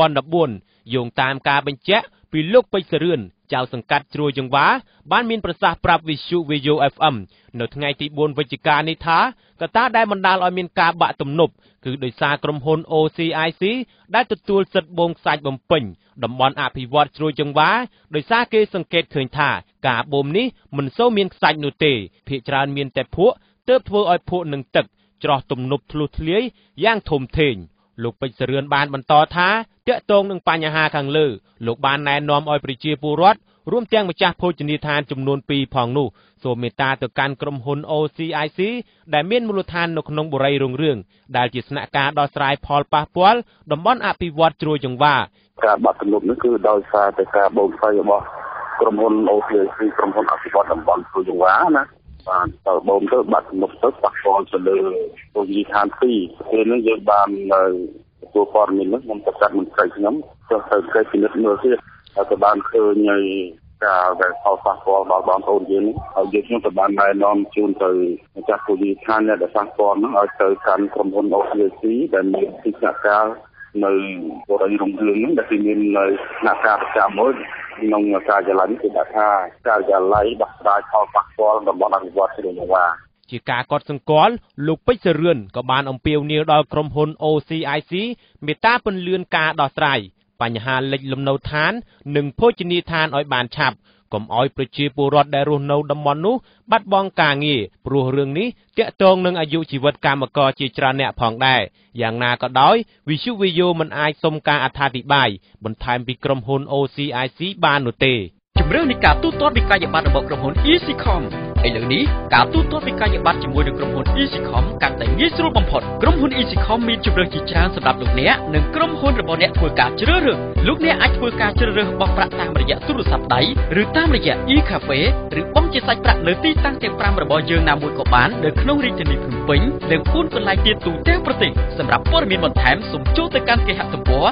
2014យោងតាមការបញ្ជាក់ពីលោកពេជ្រសារឿនចៅសង្កាត់ជ្រោយចង្វាបានមានប្រសាសន៍ប្រាប់វិទ្យុ VO FM នៅថ្ងៃទី4វិច្ឆិកានេះថាកត្តាដែលបណ្ដាលឲ្យមានការបាក់ទំនប់គឺដោយសារក្រុមហ៊ុន OCIC ដែលទទួលសិទ្ធិបូមខ្សាច់បំពេញតំបន់អភិវឌ្ឍន៍ជ្រោយចង្វាដោយសារគេសង្កេតឃើញថាការបូមនេះមិនសូវមានខ្សាច់នោះទេភាគច្រើនមានតែភក់ទើបធ្វើឲ្យភក់និងទឹកច្រោះទំនប់ធ្លុះធ្លាយយ៉ាងធំធេងលោកពេជ្រសារឿនបានបន្តថាតាក់ទងនឹងបញ្ហាខាងលើលោកបានណែនាំឲ្យប្រជាពលរដ្ឋរួមទាំងម្ចាស់ភោជនីយដ្ឋានចំនួន2ផងនោះសូមមេត្តាទៅកាន់ក្រុមហ៊ុន OCIC ដែលមានមូលដ្ឋាននៅក្នុងបុរីរុងរឿងដែលជាស្នាក់ការដោះស្រាយផលប៉ះពាល់តំបន់អភិវឌ្ឍន៍ជ្រោយចង្វាការបាត់ទំនប់នេះគឺដោយសារតែការបូមខ្សាច់របស់ក្រុមហ៊ុន OCIC ក្រុមហ៊ុនអភិវឌ្ឍន៍តំបន់ជ្រោយចង្វាណាបានទៅបូមទៅបាត់ទំនប់ទៅប៉ះពាល់ទៅលើភោជនីយដ្ឋាន2ពេលនេះយើងបានទទួលព័ត៌មាននេះខ្ញុំទៅកាត់មន្ត្រីខ្ញុំចុះទៅគេពិនិត្យមើលទៀតហើយក៏បានឃើញការដែលផលប៉ះពាល់ដល់បងប្អូនយើងនេះហើយយើងខ្ញុំក៏បានណែនាំជូនទៅម្ចាស់ភោជនីយដ្ឋានដែលប៉ះពាល់នោះឲ្យទៅកាន់ក្រុមហ៊ុន OCIC ដែលមានទីស្នាក់ការនៅបរិយារុងរឿងនេះដែលមាននៅស្នាក់ការប្រចាំមួយក្នុងការិយាល័យនេះគឺដាក់ថាការិយាល័យដោះស្រាយផលប៉ះពាល់តំបន់អភិវឌ្ឍន៍ជ្រោយចង្វាជាការកត់សម្គាល់លោកពេជ្រសារឿនក៏បានអំពាវនាវដល់ក្រុមហ៊ុន OCIC មេត្តាពន្លឿនការដោះស្រាយបញ្ហាលិចលំនៅឋាននិងភោជនីយដ្ឋានឲ្យបានឆាប់កុំឲ្យប្រជាពលរដ្ឋដែលរស់នៅតំបន់នោះបាត់បង់ការងារព្រោះរឿងនេះទាក់ទងនឹងអាយុជីវិតកម្មករជាច្រើនអ្នកផងដែរយ៉ាងណាក៏ដោយវិទ្យុ VO មិនអាចសុំការអត្ថាធិប្បាយបន្ថែមពីក្រុមហ៊ុន OCIC បាននោះទេជំរឿននៃការទូទាត់វិក័យប័ត្ររបស់ក្រុមហ៊ុន EasyCom ឥឡូវនេះការទូទាត់វិក័យប័ត្រជាមួយនឹងក្រុមហ៊ុន EasyCom កាន់តែងាយស្រួលបំផុតក្រុមហ៊ុន EasyCom មានជម្រើសជាច្រើនសម្រាប់លោកអ្នកនិងក្រុមហ៊ុនរបស់អ្នកធ្វើការជ្រើសរើសលោកអ្នកអាចធ្វើការជ្រើសរើសបង់ប្រាក់តាមរយៈទូរស័ព្ទដៃឬតាមរយៈ e-cafe ឬបង់ជាសាច់ប្រាក់នៅទីតាំងទាំង5របស់យើងណាមួយក៏បាននៅក្នុងរាជធានីភ្នំពេញនិង4កន្លែងទៀតទូទាំងប្រទេសសម្រាប់ព័ត៌មានបន្ថែមសូមចូលទៅកាន់គេហទំព័រ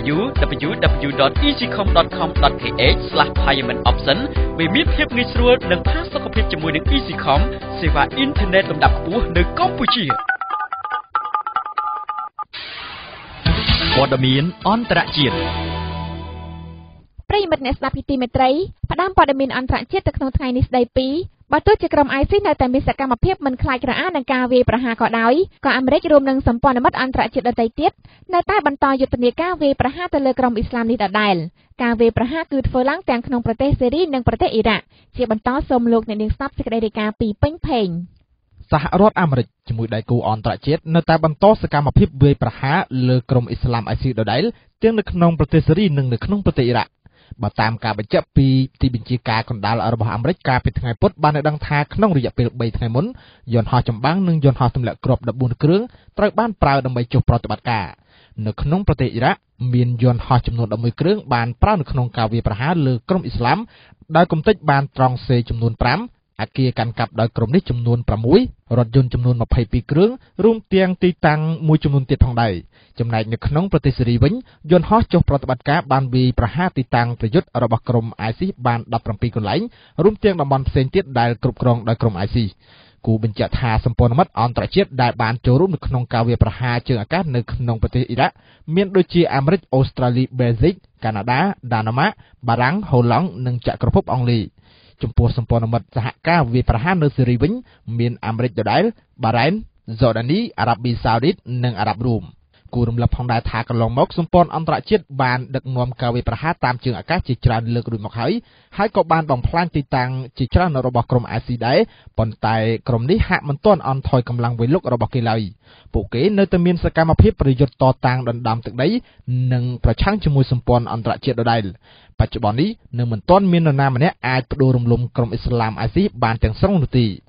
www.easycom.com.kh/payment option វាមានភាពងាយស្រួលនិងផាសុកភាពជាមួយនឹង EasyCom សេវាអ៊ីនធឺណិតលំដាប់ខ្ពស់នៅកម្ពុជាព័ត៌មានអន្តរជាតិប្រិយមិត្តអ្នកស្ដាប់ពីទីមេត្រីផ្ដើមព័ត៌មានអន្តរជាតិទៅក្នុងថ្ងៃនេះស្ដីពីបើទោះជាក្រុម ISIS នៅតែមានសកម្មភាពមិនខ្លាចរអានឹងការវាយប្រហារក៏ដោយក៏អាមេរិករួមនឹងសម្ព័ន្ធមិត្តអន្តរជាតិដទៃទៀតនៅតែបន្តយុទ្ធនាការវាយប្រហារទៅលើក្រុមអ៊ីស្លាមនេះដដែលការវាយប្រហារគឺធ្វើឡើងទាំងក្នុងប្រទេសសេរីនិងប្រទេសអ៊ីរ៉ាក់ជាបន្តសូមលោកអ្នកនាងស្ដាប់សេចក្តីរាយការណ៍ពីពេញភេងសហរដ្ឋអាមេរិកជាមួយដៃគូអន្តរជាតិនៅតែបន្តសកម្មភាពវាយប្រហារលើក្រុមអ៊ីស្លាម ISIS ដដែលទាំងនៅក្នុងប្រទេសសេរីនិងនៅក្នុងប្រទេសអ៊ីរ៉ាក់បើតាមការបញ្ជាក់ពីទីបញ្ជាការកណ្ដាលរបស់អាមេរិកកាលពីថ្ងៃពុធបានឲ្យដឹងថាក្នុងរយៈពេល3ថ្ងៃមុនយន្តហោះចម្បាំងនិងយន្តហោះទម្លាក់គ្រាប់14គ្រឿងត្រូវបានប្រើដើម្បីចុះប្រតិបត្តិការនៅក្នុងប្រទេសអ៊ីរ៉ាក់មានយន្តហោះចំនួន11គ្រឿងបានប្រើនៅក្នុងការវាយប្រហារលើក្រុមអ៊ីស្លាមដោយគំទេចបានត្រង់សេចំនួន5អគារកាន់កាប់ដោយក្រុមនេះចំនួន6រថយន្តចំនួន22គ្រឿងរួមទាំងទីតាំងមួយចំនួនទៀតផងដែរចំណែកនៅក្នុងប្រទេសសេរីវិញយន្តហោះចុះប្រតិបត្តិការបានវាយប្រហារទីតាំងប្រយុទ្ធរបស់ក្រុម ISIS បាន17កន្លែងរួមទាំងតំបន់ផ្សេងទៀតដែលគ្រប់គ្រងដោយក្រុម ISIS គូបញ្ជាក់ថាសម្ព័ន្ធមិត្តអន្តរជាតិដែលបានចូលរួមនៅក្នុងការវាយប្រហារជើងអាកាសនៅក្នុងប្រទេសអ៊ីរ៉ាក់មានដូចជាអាមេរិកអូស្ត្រាលីបែលហ្សិកកាណាដាដាណឺម៉ាកបារាំងហូឡង់និងចក្រភពអង់គ្លេសចំពោះសម្ព័ន្ធមិត្តសហការវាយប្រហារនៅសេរីវិញមានអាមេរិកដដែលបារ៉ែនហ្សូដានីអារ៉ាប៊ីសាអូឌីតនិងអារ៉ាប់រួមគូរំលឹកផងដែរថាកន្លងមកសម្ព័ន្ធអន្តរជាតិបានដឹកនាំការវាយប្រហារតាមជើងអាកាសជាច្រើនលើករួចមកហើយក៏បានបំផ្លាញទីតាំងជាច្រើនរបស់ក្រុម ISIS ដែរប៉ុន្តែក្រុមនេះហាក់មិនទាន់អន់ថយកម្លាំងវាយលុករបស់គេឡើយពួកគេនៅតែមានសកម្មភាពប្រយុទ្ធតតាំងដណ្ដើមទឹកដីនិងប្រឆាំងជាមួយសម្ព័ន្ធអន្តរជាតិដដែលបច្ចុប្បន្ននេះនៅមិនទាន់មាននរណាម្នាក់អាចបដូររំលំក្រុមអ៊ីស្លាម ISIS បានទាំងស្រុងនោះទេ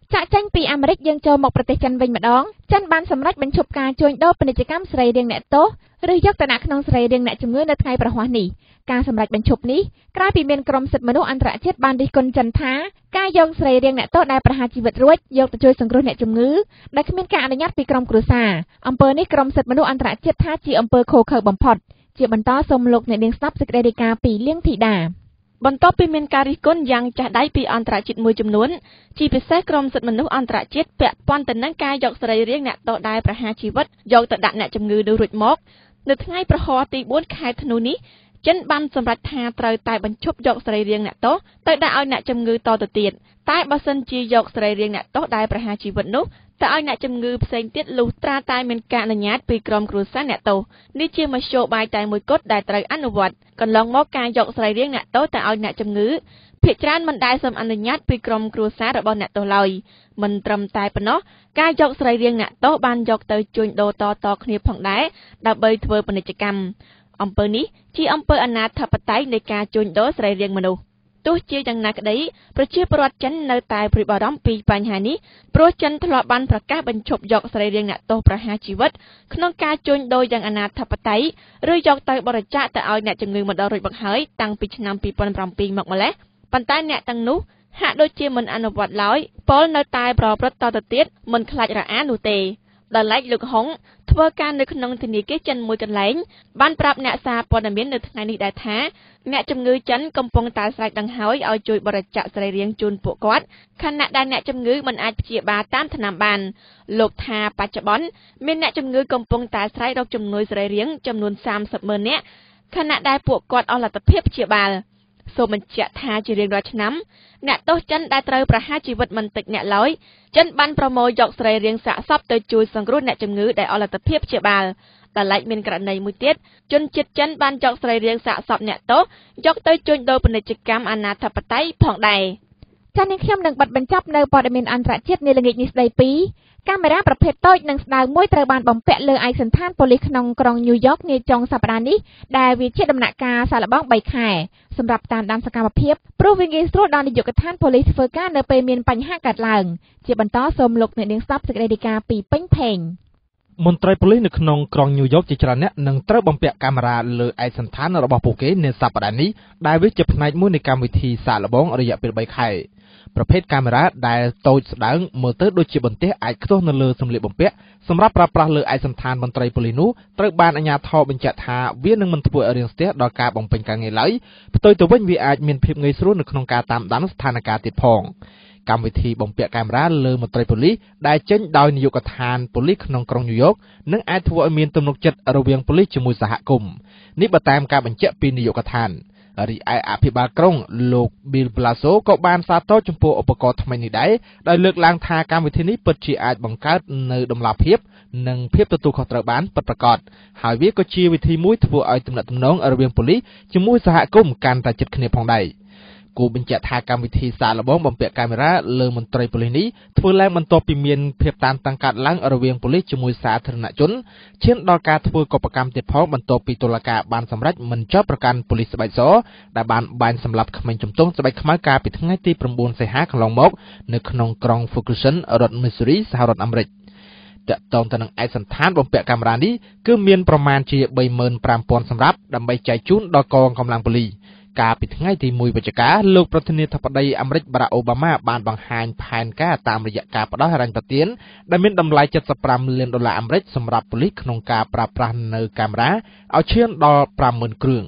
ចាក់ចេញពីអាមេរិកយើងចូលមកប្រទេសចិនវិញម្ដងចិនបានសម្រេចបញ្ឈប់ការជួញដូរពាណិជ្ជកម្មសរីរាង្គអ្នកទោសឬយកទៅដាក់ក្នុងសរីរាង្គអ្នកជំងឺនៅថ្ងៃប្រហ័សនេះការសម្រេចបញ្ឈប់នេះក្រោយពីមានក្រុមសិទ្ធិមនុស្សអន្តរជាតិបានរិះគន់ចិនថាការយកសរីរាង្គអ្នកទោសដែលប្រហារជីវិតរួចយកទៅជួយសង្គ្រោះអ្នកជំងឺដែលគ្មានការអនុញ្ញាតពីក្រុមគ្រួសារអំពើនេះក្រុមសិទ្ធិមនុស្សអន្តរជាតិថាជាអំពើឃោរឃៅបំផុតជាបន្តសូមលោកអ្នកនាងស្ដាប់សេចក្តីរាយការណ៍ពីលៀងធីតាបន្ទាប់ពីមានការរិះគន់យ៉ាងចាស់ដៃពីអន្តរជាតិមួយចំនួនជាពិសេសក្រុមសិទ្ធិមនុស្សអន្តរជាតិពាក់ព័ន្ធទៅនឹងការយកសរីរាង្គអ្នកទោសដែលប្រហារជីវិតយកទៅដាក់អ្នកជំងឺនោះរួចមកនៅថ្ងៃប្រហ័សទី4ខែធ្នូនេះចិនបានសម្រេចថាត្រូវតែបញ្ឈប់យកសរីរាង្គអ្នកទោសទៅដាក់ឲ្យអ្នកជំងឺតទៅទៀតតែបើសិនជាយកសរីរាង្គអ្នកទោសដែលប្រហារជីវិតនោះទៅឲ្យអ្នកជំងឺផ្សេងទៀតលុះត្រាតែមានការអនុញ្ញាតពីក្រុមគ្រួសារអ្នកទោសនេះជាមធ្យោបាយតែមួយគត់ដែលត្រូវអនុវត្តកន្លងមកការយកសរីរាង្គអ្នកទោសទៅឲ្យអ្នកជំងឺភាគច្រើនមិនដែលសូមអនុញ្ញាតពីក្រុមគ្រួសាររបស់អ្នកទោសឡើយមិនត្រឹមតែប៉ុណ្ណោះការយកសរីរាង្គអ្នកទោសបានយកទៅជួញដូរតគ្នាផងដែរដើម្បីធ្វើពាណិជ្ជកម្មអំពើនេះជាអំពើអនាធិបតេយ្យនៃការជួញដូរសរីរាង្គមនុស្សទោះជាយ៉ាងណាក្តីប្រជាពលរដ្ឋចិននៅតែព្រួយបារម្ភពីបញ្ហានេះព្រោះចិនធ្លាប់បានប្រកាសបញ្ឈប់យកសរីរាង្គអ្នកទោសប្រហារជីវិតក្នុងការជួញដូរយ៉ាងអនាធិបតេយ្យឬយកទៅបរិច្ចាគទៅឲ្យអ្នកជំងឺម្ដងរួចមកហើយតាំងពីឆ្នាំ2007មកម្ល៉េះប៉ុន្តែអ្នកទាំងនោះហាក់ដូចជាមិនអនុវត្តឡើយពលនៅតែប្រព្រឹត្តតទៅទៀតមិនខ្លាចរអានោះទេដល់ឡែកលោកហុងធ្វើការនៅក្នុងធនាគារចិនមួយកន្លែងបានប្រាប់អ្នកសារព័ត៌មាននៅថ្ងៃនេះដែរថាអ្នកជំងឺចិនកំពុងតែស្រែកដង្ហើយឲ្យជួយបរិច្ចាគសរីរាង្គជូនពួកគាត់ខណៈដែលអ្នកជំងឺមិនអាចព្យាបាលតាមថ្នាំបានលោកថាបច្ចុប្បន្នមានអ្នកជំងឺកំពុងតែស្រែករកជំនួយសរីរាង្គចំនួន30,000 នាក់ខណៈដែលពួកគាត់អស់លទ្ធភាពព្យាបាលសូមបញ្ជាក់ថាជារៀងរាល់ឆ្នាំអ្នកទោសចិនដែលត្រូវប្រហារជីវិតមិនតិចអ្នកឡើយចិនបានប្រមូលយកសរីរាង្គសាកសពទៅជួយសង្គ្រោះអ្នកជំងឺដែលអស់លទ្ធភាពព្យាបាលដល់ឡែកមានករណីមួយទៀតជនជាតិចិនបានយកសរីរាង្គសាកសពអ្នកទោសយកទៅជួញដូរពាណិជ្ជកម្មអនាធិបតេយ្យផងដែរចា៎នាងខ្ញុំនឹងបិទបញ្ចប់នៅព័ត៌មានអន្តរជាតិនាល្ងាចនេះស្ដីពីកាមេរ៉ាប្រភេទតូចនិងស្តើងមួយត្រូវបានបំពាក់លើឯកសណ្ឋានប៉ូលីសក្នុងក្រុងញូវយ៉កនាចុងសប្តាហ៍នេះដែលវាជាដំណាក់កាលសាកល្បង3ខែសម្រាប់តាមដានសកម្មភាពព្រោះវាងាយស្រួលដល់នាយកដ្ឋានប៉ូលីសធ្វើការនៅពេលមានបញ្ហាកើតឡើងជាបន្តសូមលោកអ្នកនាងស្ដាប់សេចក្តីរាយការណ៍ពីពេញភេងមន្ត្រីប៉ូលីសនៅក្នុងក្រុងញូវយ៉កជាច្រើនអ្នកនឹងត្រូវបំពាក់កាមេរ៉ាលើឯកសណ្ឋានរបស់ពួកគេនៅសប្តាហ៍នេះដែលវាជាផ្នែកមួយនៃកម្មវិធីសាកល្បងរយៈពេល3ខែប្រភេទកាមេរ៉ាដែលតូចស្ដើងមើលទៅដូចជាបន្ទះអាចខ្ទស់នៅលើសម្លៀកបំពាក់សម្រាប់ប្រើប្រាស់លើឯកសណ្ឋានមន្ត្រីប៉ូលីសនោះត្រូវបានអាជ្ញាធរបញ្ជាក់ថាវានឹងមិនធ្វើឲ្យរាំងស្ទះដល់ការបំពេញការងារឡើយផ្ទុយទៅវិញវាអាចមានភាពងាយស្រួលនៅក្នុងការតាមដានស្ថានភាពទៀតផងកម្មវិធីបំពាក់កាមេរ៉ាលើមន្ត្រីប៉ូលីសដែលចេញដោយនាយកដ្ឋានប៉ូលីសក្នុងក្រុងញូវយ៉កនឹងអាចធ្វើឲ្យមានទំនុកចិត្តរវាងប៉ូលីសជាមួយសហគមន៍នេះបើតាមការបញ្ជាក់ពីនាយកដ្ឋានរីឯអភិបាលក្រុងលោក Bill Blasio ក៏បានសាទរចំពោះឧបករណ៍ថ្មីនេះដែរដោយលើកឡើងថាកម្មវិធីនេះពិតជាអាចបង្កើតនូវដំណាភាពនិងភាពទទួលខុសត្រូវបានពិតប្រាកដហើយវាក៏ជាវិធីមួយធ្វើឲ្យទំនាក់ទំនងរវាងប៉ូលីសជាមួយសហគមន៍កាន់តែជិតគ្នាផងដែរគូបញ្ជាក់ថាកម្មវិធីសាកល្បងបំពាក់កាមេរ៉ាលើមន្ត្រីប៉ូលីសនេះធ្វើឡើងបន្ទាប់ពីមានភាពតានតឹងកើតឡើងរវាងប៉ូលីសជាមួយសាធារណជនឈានដល់ការធ្វើកុបកម្មទៀតផងបន្ទាប់ពីតុលាការបានសម្រេចមិនចោទប្រកាន់ប៉ូលីសស្បែកសដែលបានបាញ់សម្លាប់ក្មេងជំទង់ស្បែកខ្មៅកាលពីថ្ងៃទី9សីហាកន្លងមកនៅក្នុងក្រុង Ferguson រដ្ឋ Missouri សហរដ្ឋអាមេរិកតាក់ទងទៅនឹងឯកសណ្ឋានបំពាក់កាមេរ៉ានេះគឺមានប្រមាណជា 35,000 សម្រាប់ដើម្បីចែកជូនដល់កងកម្លាំងប៉ូលីសកាលពីថ្ងៃទី1វិច្ឆិកាលោកប្រធានាធិបតីអាមេរិកបារ៉ាក់អូបាម៉ាបានបង្ហាញផែនការតាមរយៈការផ្ដល់ហិរញ្ញប្បទានដែលមានតម្លៃ$75 លានអាមេរិកសម្រាប់ប៉ូលីសក្នុងការប្រើប្រាស់នៅកាមេរ៉ាឲ្យឈានដល់ 50,000 គ្រឿង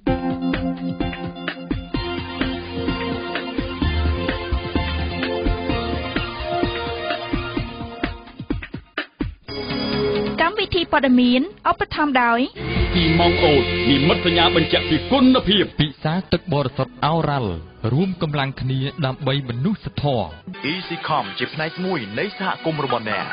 កម្មវិធីព័ត៌មានឧបត្ថម្ភដោយពីម៉ងអូតនិមិត្តសញ្ញាបញ្ជាក់ពីគុណភាពពិសាទឹកបរិសុទ្ធអូរ៉ាល់រួមកម្លាំងគ្នាដើម្បីមនុស្សធម៌ EasyCom ជាផ្នែកមួយនៃសហគមន៍របស់អ្នក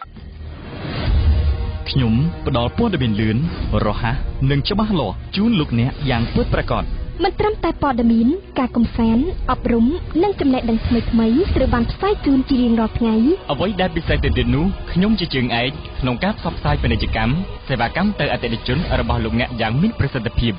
ខ្ញុំផ្ដល់ព័ត៌មានលឿនរហ័សនិងច្បាស់លាស់ជូនលោកអ្នកយ៉ាងពិតប្រាកដមិនត្រឹមតែព័ត៌មានការកម្សាន្តអប់រំនិងចំណេះដឹងថ្មីៗត្រូវបានផ្សាយជូនជារៀងរាល់ថ្ងៃអ្វីដែលពិសេសទៅទៀតនោះខ្ញុំជាជើងឯកក្នុងការផ្សព្វផ្សាយពាណិជ្ជកម្មសេវាកម្មទៅអតិថិជនរបស់លោកអ្នកយ៉ាងមានប្រសិទ្ធភាព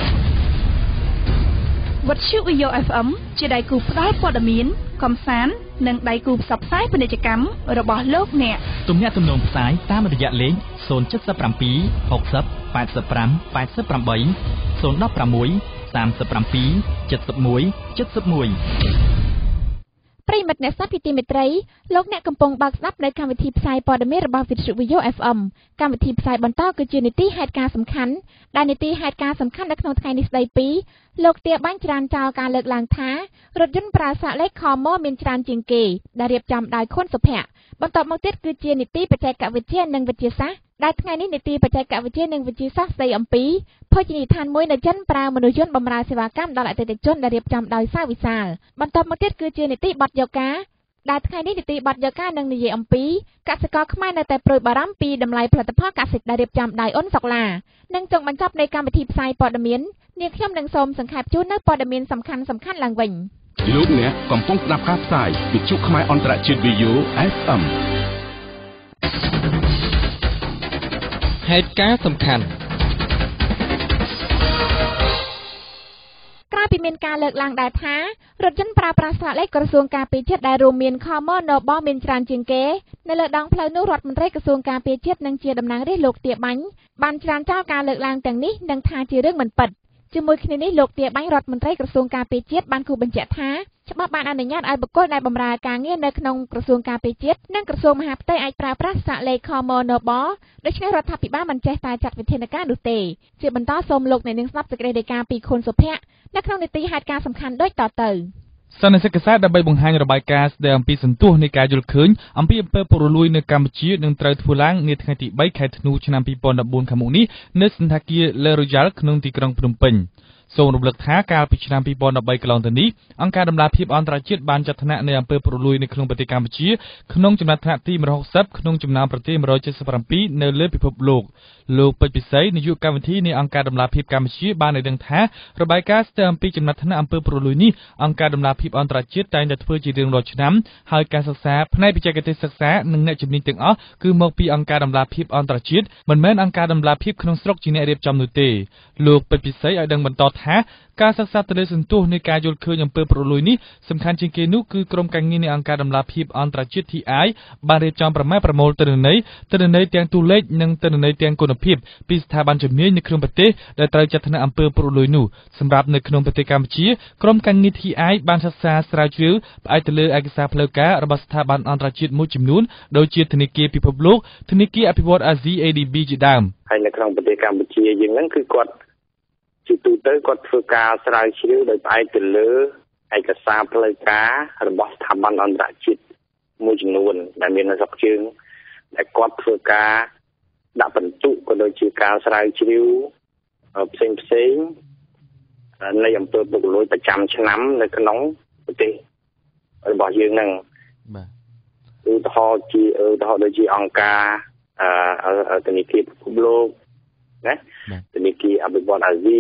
វិទ្យុ VOFM ជាដៃគូផ្ដល់ព័ត៌មានកម្សាន្តនិងដៃគូផ្សព្វផ្សាយពាណិជ្ជកម្មរបស់លោកអ្នកទំនាក់ទំនងផ្សាយតាមរយៈលេខ077 60 85 88 016 37 71 ប្រិមិត្តអ្នកស្ដាប់ពីទីមេត្រីលោកអ្នកកំពុងបើកស្ដាប់នៅកម្មវិធីផ្សាយព័ត៌មានរបស់វិទ្យុ VO FM កម្មវិធីផ្សាយបន្តគឺជានីតិហេតុការណ៍សំខាន់ដែលនីតិហេតុការណ៍សំខាន់នៅក្នុងថ្ងៃនេះស្ដីពីលោកទាបាញ់ច្រានចោលការលើកឡើងថារថយន្តប្រើសាកលេខខមមានច្រើនជាងគេដែលរៀបចំដោយខុនសុភ័ក្របន្តមកទៀតគឺជានីតិបច្ចេកវិទ្យានិងវិទ្យាសាស្ត្រដែលថ្ងៃនេះនីតិបច្ចេកវិទ្យានិងវិទ្យាសាស្ត្រស្ដីអំពីភោជនីយដ្ឋានមួយនៅចិនប្រើមនុស្សយន្តបម្រើសេវាកម្មដល់អតិថិជនដែលរៀបចំដោយសាវិសាលបន្តមកទៀតគឺជានីតិបទយកាដែលថ្ងៃនេះនីតិបទយកានឹងនិយាយអំពីកសិករខ្មែរនៅតែព្រួយបារម្ភពីតម្លៃផលិតផលកសិដែលរៀបចំដោយអ៊ុនសុកឡានិងចុងបញ្ចប់នៃកម្មវិធីផ្សាយព័ត៌មាននាងខ្ញុំនឹងសូមសង្ខេបជូននៅព័ត៌មានសំខាន់ៗឡើងវិញលោកអ្នកកំពុងស្ដាប់ការផ្សាយវិទ្យុខ្មែរអន្តរជាតិ VO FM ហេតុការណ៍សំខាន់ក្រោយពីមានការលើកឡើងដែរថារថយន្តប្រើប្រាស់ស្លាកលេខក្រសួងការពារជាតិដែលរួមមានខមនបមានច្រើនជាងគេនៅលើដងផ្លូវនោះរដ្ឋមន្ត្រីក្រសួងការពារជាតិនិងជាតំណាងរាស្ត្រលោកទាបាញ់បានច្រានចោលការលើកឡើងទាំងនេះនិងថាជារឿងមិនពិតជាមួយគ្នានេះលោកទាបាញ់រដ្ឋមន្ត្រីក្រសួងការពារជាតិបានគូបញ្ជាក់ថាច្បាប់បានអនុញ្ញាតឲ្យបុគ្គលដែលបម្រើការងារនៅក្នុងក្រសួងការពារជាតិនិងក្រសួងមហាផ្ទៃអាចប្រើប្រាស់សាកលេខខមនបដូច្នេះរដ្ឋាភិបាលមិនចេះតែចាត់វិធានការនោះទេជាបន្តសូមលោកអ្នកនាងស្ដាប់សេចក្តីរាយការណ៍ពីខុនសុភ័ក្រនៅក្នុងនីតិហេតុការណ៍សំខាន់ដូចតទៅសន្និសីទសាស្ត្រដើម្បីបង្ហាញរបាយការណ៍ស្តីអំពីសន្ទុះនៃការយល់ឃើញអំពីអំពើពុករលួយនៅកម្ពុជានឹងត្រូវធ្វើឡើងនាថ្ងៃទី3ខែធ្នូឆ្នាំ2014ខាងមុខនេះនៅសន្តាគារ Le Royal ក្នុងទីក្រុងភ្នំពេញសូមរំលឹកថាកាលពីឆ្នាំ2013កន្លងទៅនេះអង្គការដំណាភៀបអន្តរជាតិបានចាត់ថ្នាក់នៃអំពើពុករលួយនៅក្នុងប្រទេសកម្ពុជាក្នុងចំណាត់ថ្នាក់ទី160ក្នុងចំណោមប្រទេស177នៅលើពិភពលោកលោកពេជ្រពិសីនាយកកម្មវិធីនៃអង្គការដំណាភៀបកម្ពុជាបានឲ្យដឹងថារបាយការណ៍ស្ទើរអំពីចំណាត់ថ្នាក់អំពើពុករលួយនេះអង្គការដំណាភៀបអន្តរជាតិតែងតែធ្វើជារៀងរាល់ឆ្នាំហើយការសិក្សាផ្នែកបច្ចេកទេសសិក្សានិងអ្នកជំនាញទាំងអស់គឺមកពីអង្គការដំណាភៀបអន្តរជាតិមិនមែនអង្គការដំណាភៀបក្នុងស្រុកជាអ្នករៀបចំនោះទេលោកពេជ្រពិសីឲ្យដឹងបន្តថាការសិក្សាទៅលើសន្ទុះនៃការយល់ឃើញអំពើពុករលួយនេះសំខាន់ជាងគេនោះគឺក្រុមការងារនៃអង្គការដំណាភៀបអន្តរជាតិ TI បានរៀបចំប្រមូលទិន្នន័យទាំងតួលេខនិងទិន្នន័យទាំងគុណភាពពីស្ថាប័នជំនាញនៅក្នុងប្រទេសដែលត្រូវចាត់ថ្នាក់អំពើពុករលួយនោះសម្រាប់នៅក្នុងប្រទេសកម្ពុជាក្រុមការងារ TI បានសិក្សាស្រាវជ្រាវផ្អែកទៅលើឯកសារផ្លូវការរបស់ស្ថាប័នអន្តរជាតិមួយចំនួនដូចជាធនាគារពិភពលោកធនាគារអភិវឌ្ឍន៍អាស៊ី ADB ជាដើមហើយនៅក្នុងប្រទេសកម្ពុជាយើងហ្នឹងគឺគាត់ជាទូទៅគាត់ធ្វើការស្រាវជ្រាវដោយផ្អែកទៅលើឯកសារផ្លូវការរបស់ស្ថាប័នអន្តរជាតិមួយចំនួនដែលមាននៅស្រុកជើងដែលគាត់ធ្វើការដាក់បន្ទុកក៏ដូចជាការស្រាវជ្រាវផ្សេងនៃអំពើពុករលួយប្រចាំឆ្នាំនៅក្នុងប្រទេសរបស់យើងហ្នឹងបាទឧទាហរណ៍ដូចជាអង្គការធនាគារពិភពលោកណាធនាគារអភិវឌ្ឍន៍អាស៊ី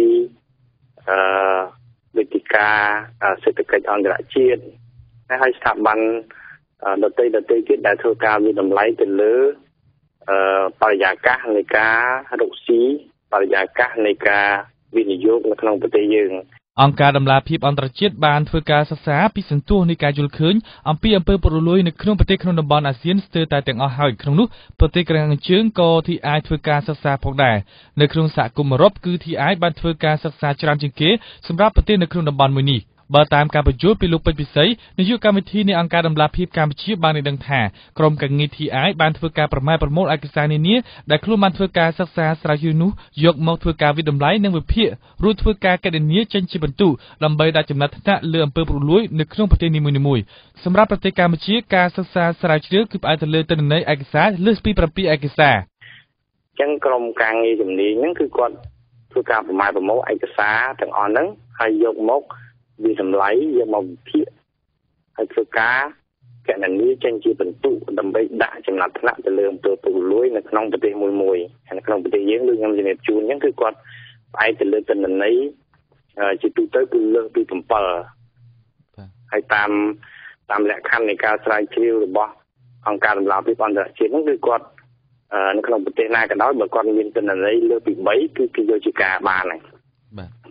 វេទិកាសេដ្ឋកិច្ចអន្តរជាតិហើយស្ថាប័នដទៃទៀតដែលធ្វើការវិតម្លៃទៅលើបរិយាកាសនៃការរកស៊ីបរិយាកាសនៃការវិនិយោគនៅក្នុងប្រទេសយើងអង្គការដំណាភៀបអន្តរជាតិបានធ្វើការសិក្សាពីសន្ទុះនៃការយល់ឃើញអំពីអំពើពុករលួយនៅក្នុងប្រទេសក្នុងតំបន់អាស៊ានស្ទើរតែទាំងអស់ហើយក្នុងនោះប្រទេសខាងជើងក៏ TI ធ្វើការសិក្សាផងដែរនៅក្នុងសហគមន៍អឺរ៉ុបគឺ TI បានធ្វើការសិក្សាច្រើនជាងគេសម្រាប់ប្រទេសនៅក្នុងតំបន់មួយនេះបើតាមការបញ្យល់ពីលោកពេជ្រពិសីនាយកកម្មវិធីនៃអង្គការដំណាភៀបកម្ពុជាបានឲ្យដឹងថាក្រុមការងារ TI បានធ្វើការប្រមូលឯកសារនានាដែលខ្លួនបានធ្វើការសិក្សាស្រាវជ្រាវនោះយកមកធ្វើការវិតម្លៃនិងវិភាគរួចធ្វើការកណនាចេញជាបន្ទុកដើម្បីដាក់ចំណាត់ថ្នាក់លើអំពើពុករលួយនៅក្នុងប្រទេសនីមួយៗសម្រាប់ប្រទេសកម្ពុជាការសិក្សាស្រាវជ្រាវគឺផ្អែកទៅលើទិន្នន័យឯកសារលើសពី7ឯកសារអញ្ចឹងក្រុមការងារជំនាញហ្នឹងគឺគាត់ធ្វើការប្រមូលឯកសារទាំងអស់ហ្នឹងហើយយកមកវាតម្លៃយកមកវិភាគហើយធ្វើការកណនាចេញជាបន្ទុកដើម្បីដាក់ចំណាត់ថ្នាក់ទៅលើអំពើពុករលួយនៅក្នុងប្រទេសមួយហើយនៅក្នុងប្រទេសយើងដូចខ្ញុំជំរាបជូនអញ្ចឹងគឺគាត់ផ្អែកទៅលើទិន្នន័យជាទូទៅគឺលើសពី7ហើយតាមលក្ខខណ្ឌនៃការស្រាវជ្រាវរបស់អង្គការដំណាភៀបអន្តរជាតិហ្នឹងគឺគាត់នៅក្នុងប្រទេសណាក៏ដោយបើគាត់មានទិន្នន័យលើសពី3គឺគេយកជាការបានហើយ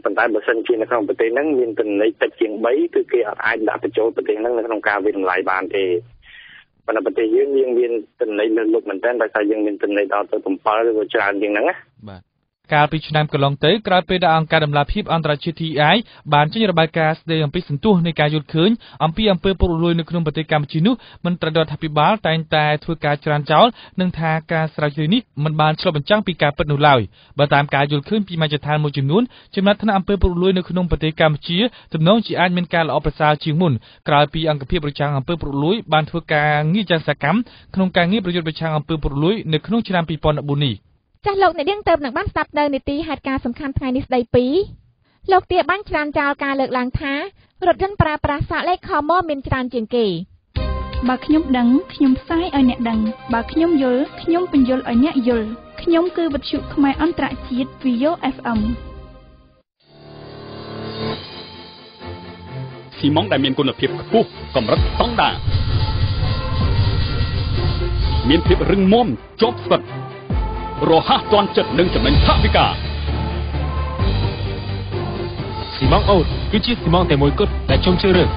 ប៉ុន្តែបើសិនជានៅក្នុងប្រទេសហ្នឹងមានទិន្នន័យតិចជាង3គឺគេអត់អាចដាក់បញ្ចូលប្រទេសហ្នឹងនៅក្នុងការវិនិច្ឆ័យបានទេប៉ុន្តែប្រទេសយើងមានទិន្នន័យលើសលប់មែនទែនដោយសារយើងមានទិន្នន័យដល់ទៅ7ឬក៏ច្រើនជាងហ្នឹងណាបាទកាលពីឆ្នាំកន្លងទៅក្រោយពេលដែលអង្គការដំណាភិបអន្តរជាតិ TI បានចេញរបាយការណ៍ស្ដីអំពីសន្ទុះនៃការយល់ឃើញអំពីអំពើពុករលួយនៅក្នុងប្រទេសកម្ពុជានោះមិនត្រូវរដ្ឋាភិបាលតែងតែធ្វើការច្រានចោលនិងថាការស្រាវជ្រាវនេះមិនបានឆ្លុះបញ្ចាំងពីការពិតនោះឡើយបើតាមការយល់ឃើញពីមជ្ឈដ្ឋានមួយចំនួនចំណាត់ថ្នាក់អំពើពុករលួយនៅក្នុងប្រទេសកម្ពុជាទំនងជាអាចមានការល្អប្រសើរជាងមុនក្រោយពីអង្គភាពប្រឆាំងអំពើពុករលួយបានធ្វើការងារយ៉ាងសកម្មក្នុងការងារប្រយុទ្ធប្រឆាំងអំពើពុករលួយនៅក្នុងឆ្នាំ2014នេះចាស់លោកអ្នកនាងទៅនឹងបានស្ដាប់នៅនីតិហេតុការណ៍សំខាន់ថ្ងៃនេះស្ដីពីលោកទាបានច្រានចោលការលើកឡើងថារថយន្តប្រើប្រាស់សាកលេខខមមានច្រើនជាងគេបើខ្ញុំដឹងខ្ញុំផ្សាយឲ្យអ្នកដឹងបើខ្ញុំយល់ខ្ញុំបញ្យល់ឲ្យអ្នកយល់ខ្ញុំគឺវិទ្យុខ្មែរអន្តរជាតិ VO FM ស៊ីម៉ងដែលមានគុណភាពខ្ពស់កម្រិតស្តង់ដារមានភាពរឹងមាំជាប់ស្វិតរហ័សទាន់ចិត្តនិងចំណេញថវិកាស៊ីម៉ងអូតគឺជាស៊ីម៉ងតែមួយគត់ដែលចុងជឿរឿង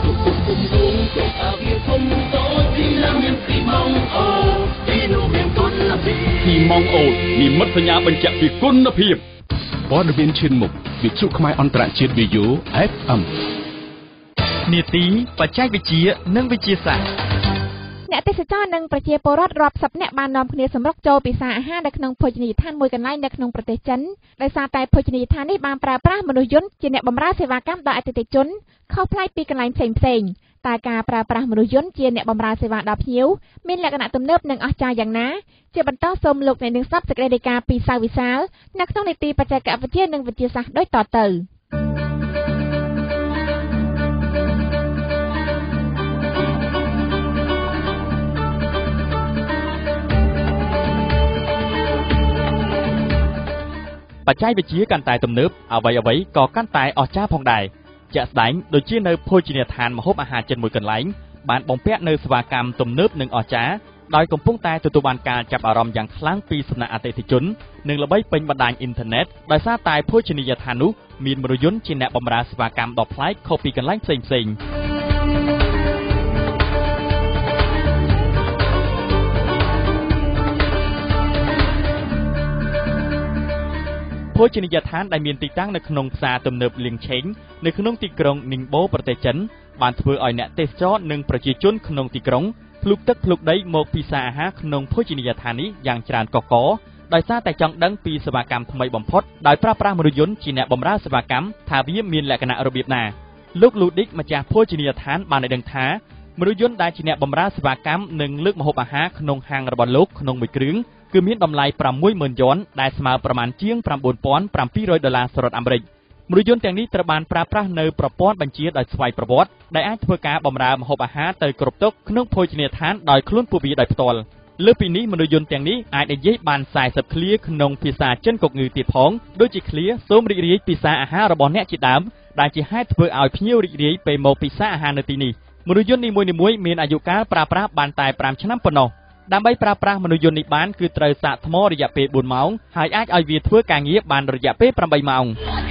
ស៊ីម៉ងអូតនិមិត្តសញ្ញាបញ្ជាក់ពីគុណភាពព័ត៌មានឈានមុខវិទ្យុខ្មែរអន្តរជាតិ VO FM នីតិបច្ចេកវិទ្យានិងវិទ្យាសាស្ត្រអ្នកទេសចរនិងប្រជាពលរដ្ឋរាប់សិបនាក់បាននាំគ្នាសម្រុកចូលពិសាអាហារនៅក្នុងភោជនីយដ្ឋានមួយកន្លែងនៅក្នុងប្រទេសចិនដោយសារតែភោជនីយដ្ឋាននេះបានប្រើប្រាស់មនុស្សយន្តជាអ្នកបម្រើសេវាកម្មដល់អតិថិជនខុសប្លែកពីកន្លែងផ្សេងៗតែការប្រើប្រាស់មនុស្សយន្តជាអ្នកបម្រើសេវាដល់ភ្ញៀវមានលក្ខណៈទំនើបនិងអស្ចារ្យយ៉ាងណាជាបន្តសូមលោកអ្នកនាងស្ដាប់សេចក្តីរាយការណ៍ពីសាវិសាលនៅក្នុងនីតិបច្ចេកវិទ្យានិងវិទ្យាសាស្ត្រដូចតទៅបច្ចេកវិទ្យាកាន់តែទំនើបអ្វីៗក៏កាន់តែអស្ចារ្យផងដែរជាក់ស្ដែងដូចជានៅភោជនីយដ្ឋានម្ហូបអាហារចិនមួយកន្លែងបានបំពាក់នៅសេវាកម្មទំនើបនិងអស្ចារ្យដោយកំពុងតែទទួលបានការចាប់អារម្មណ៍យ៉ាងខ្លាំងពីសំណាក់អតិថិជននិងល្បីពេញបណ្ដាញអ៊ីនធឺណិតដោយសារតែភោជនីយដ្ឋាននោះមានមនុស្សយន្តជាអ្នកបម្រើសេវាកម្មដ៏ប្លែកខុសពីកន្លែងផ្សេងៗភោជនីយដ្ឋានដែលមានទីតាំងនៅក្នុងផ្សារទំនើបលៀងឆេងនៅក្នុងទីក្រុងនីងបូប្រទេសចិនបានធ្វើឲ្យអ្នកទេសចរនិងប្រជាជនក្នុងទីក្រុងភ្លុកទឹកភ្លុកដីមកពិសាអាហារក្នុងភោជនីយដ្ឋាននេះយ៉ាងច្រើនកកដោយសារតែចង់ដឹងពីសេវាកម្មថ្មីបំផុតដោយប្រើប្រាស់មនុស្សយន្តជាអ្នកបម្រើសេវាកម្មថាវាមានលក្ខណៈរបៀបណាលោកលូឌីកម្ចាស់ភោជនីយដ្ឋានបានឲ្យដឹងថាមនុស្សយន្តដែលជាអ្នកបម្រើសេវាកម្មនិងលើកម្ហូបអាហារក្នុងហាងរបស់លោកក្នុងមួយគ្រឿងគឺមានតម្លៃ $60,000 យន់ដែលស្មើប្រមាណជាង$9,700 សហរដ្ឋអាមេរិកមនុស្សយន្តទាំងនេះត្រូវបានប្រើប្រាស់នៅប្រព័ន្ធបញ្ជាដោយស្វ័យប្រវត្តិដែលអាចធ្វើការបម្រើម្ហូបអាហារទៅគ្រប់តុក្នុងភោជនីយដ្ឋានដោយខ្លួនពួកវាដោយផ្ទាល់លើពីនេះមនុស្សយន្តទាំងនេះអាចនិយាយបាន40ឃ្លាក្នុងភាសាចិនកុកងឺទៀតផងដូចជាឃ្លាសូមរីករាយពិសាអាហាររបស់អ្នកជាដើមដែលជាហេតុធ្វើឲ្យភ្ញៀវរីករាយពេលមកពិសាអាហារនៅទីនេះមនុស្សយន្តនីមួយៗមានអាយុកាលប្រើប្រាស់បានតែ5ឆ្នាំប៉ុណ្ណោះដើម្បីប្រើប្រាស់មនុស្សយន្តនេះបានគឺត្រូវសាកថ្មរយៈពេល4ម៉ោងហើយអាចឲ្យវាធ្វើការងារបានរយៈពេល8ម៉ោង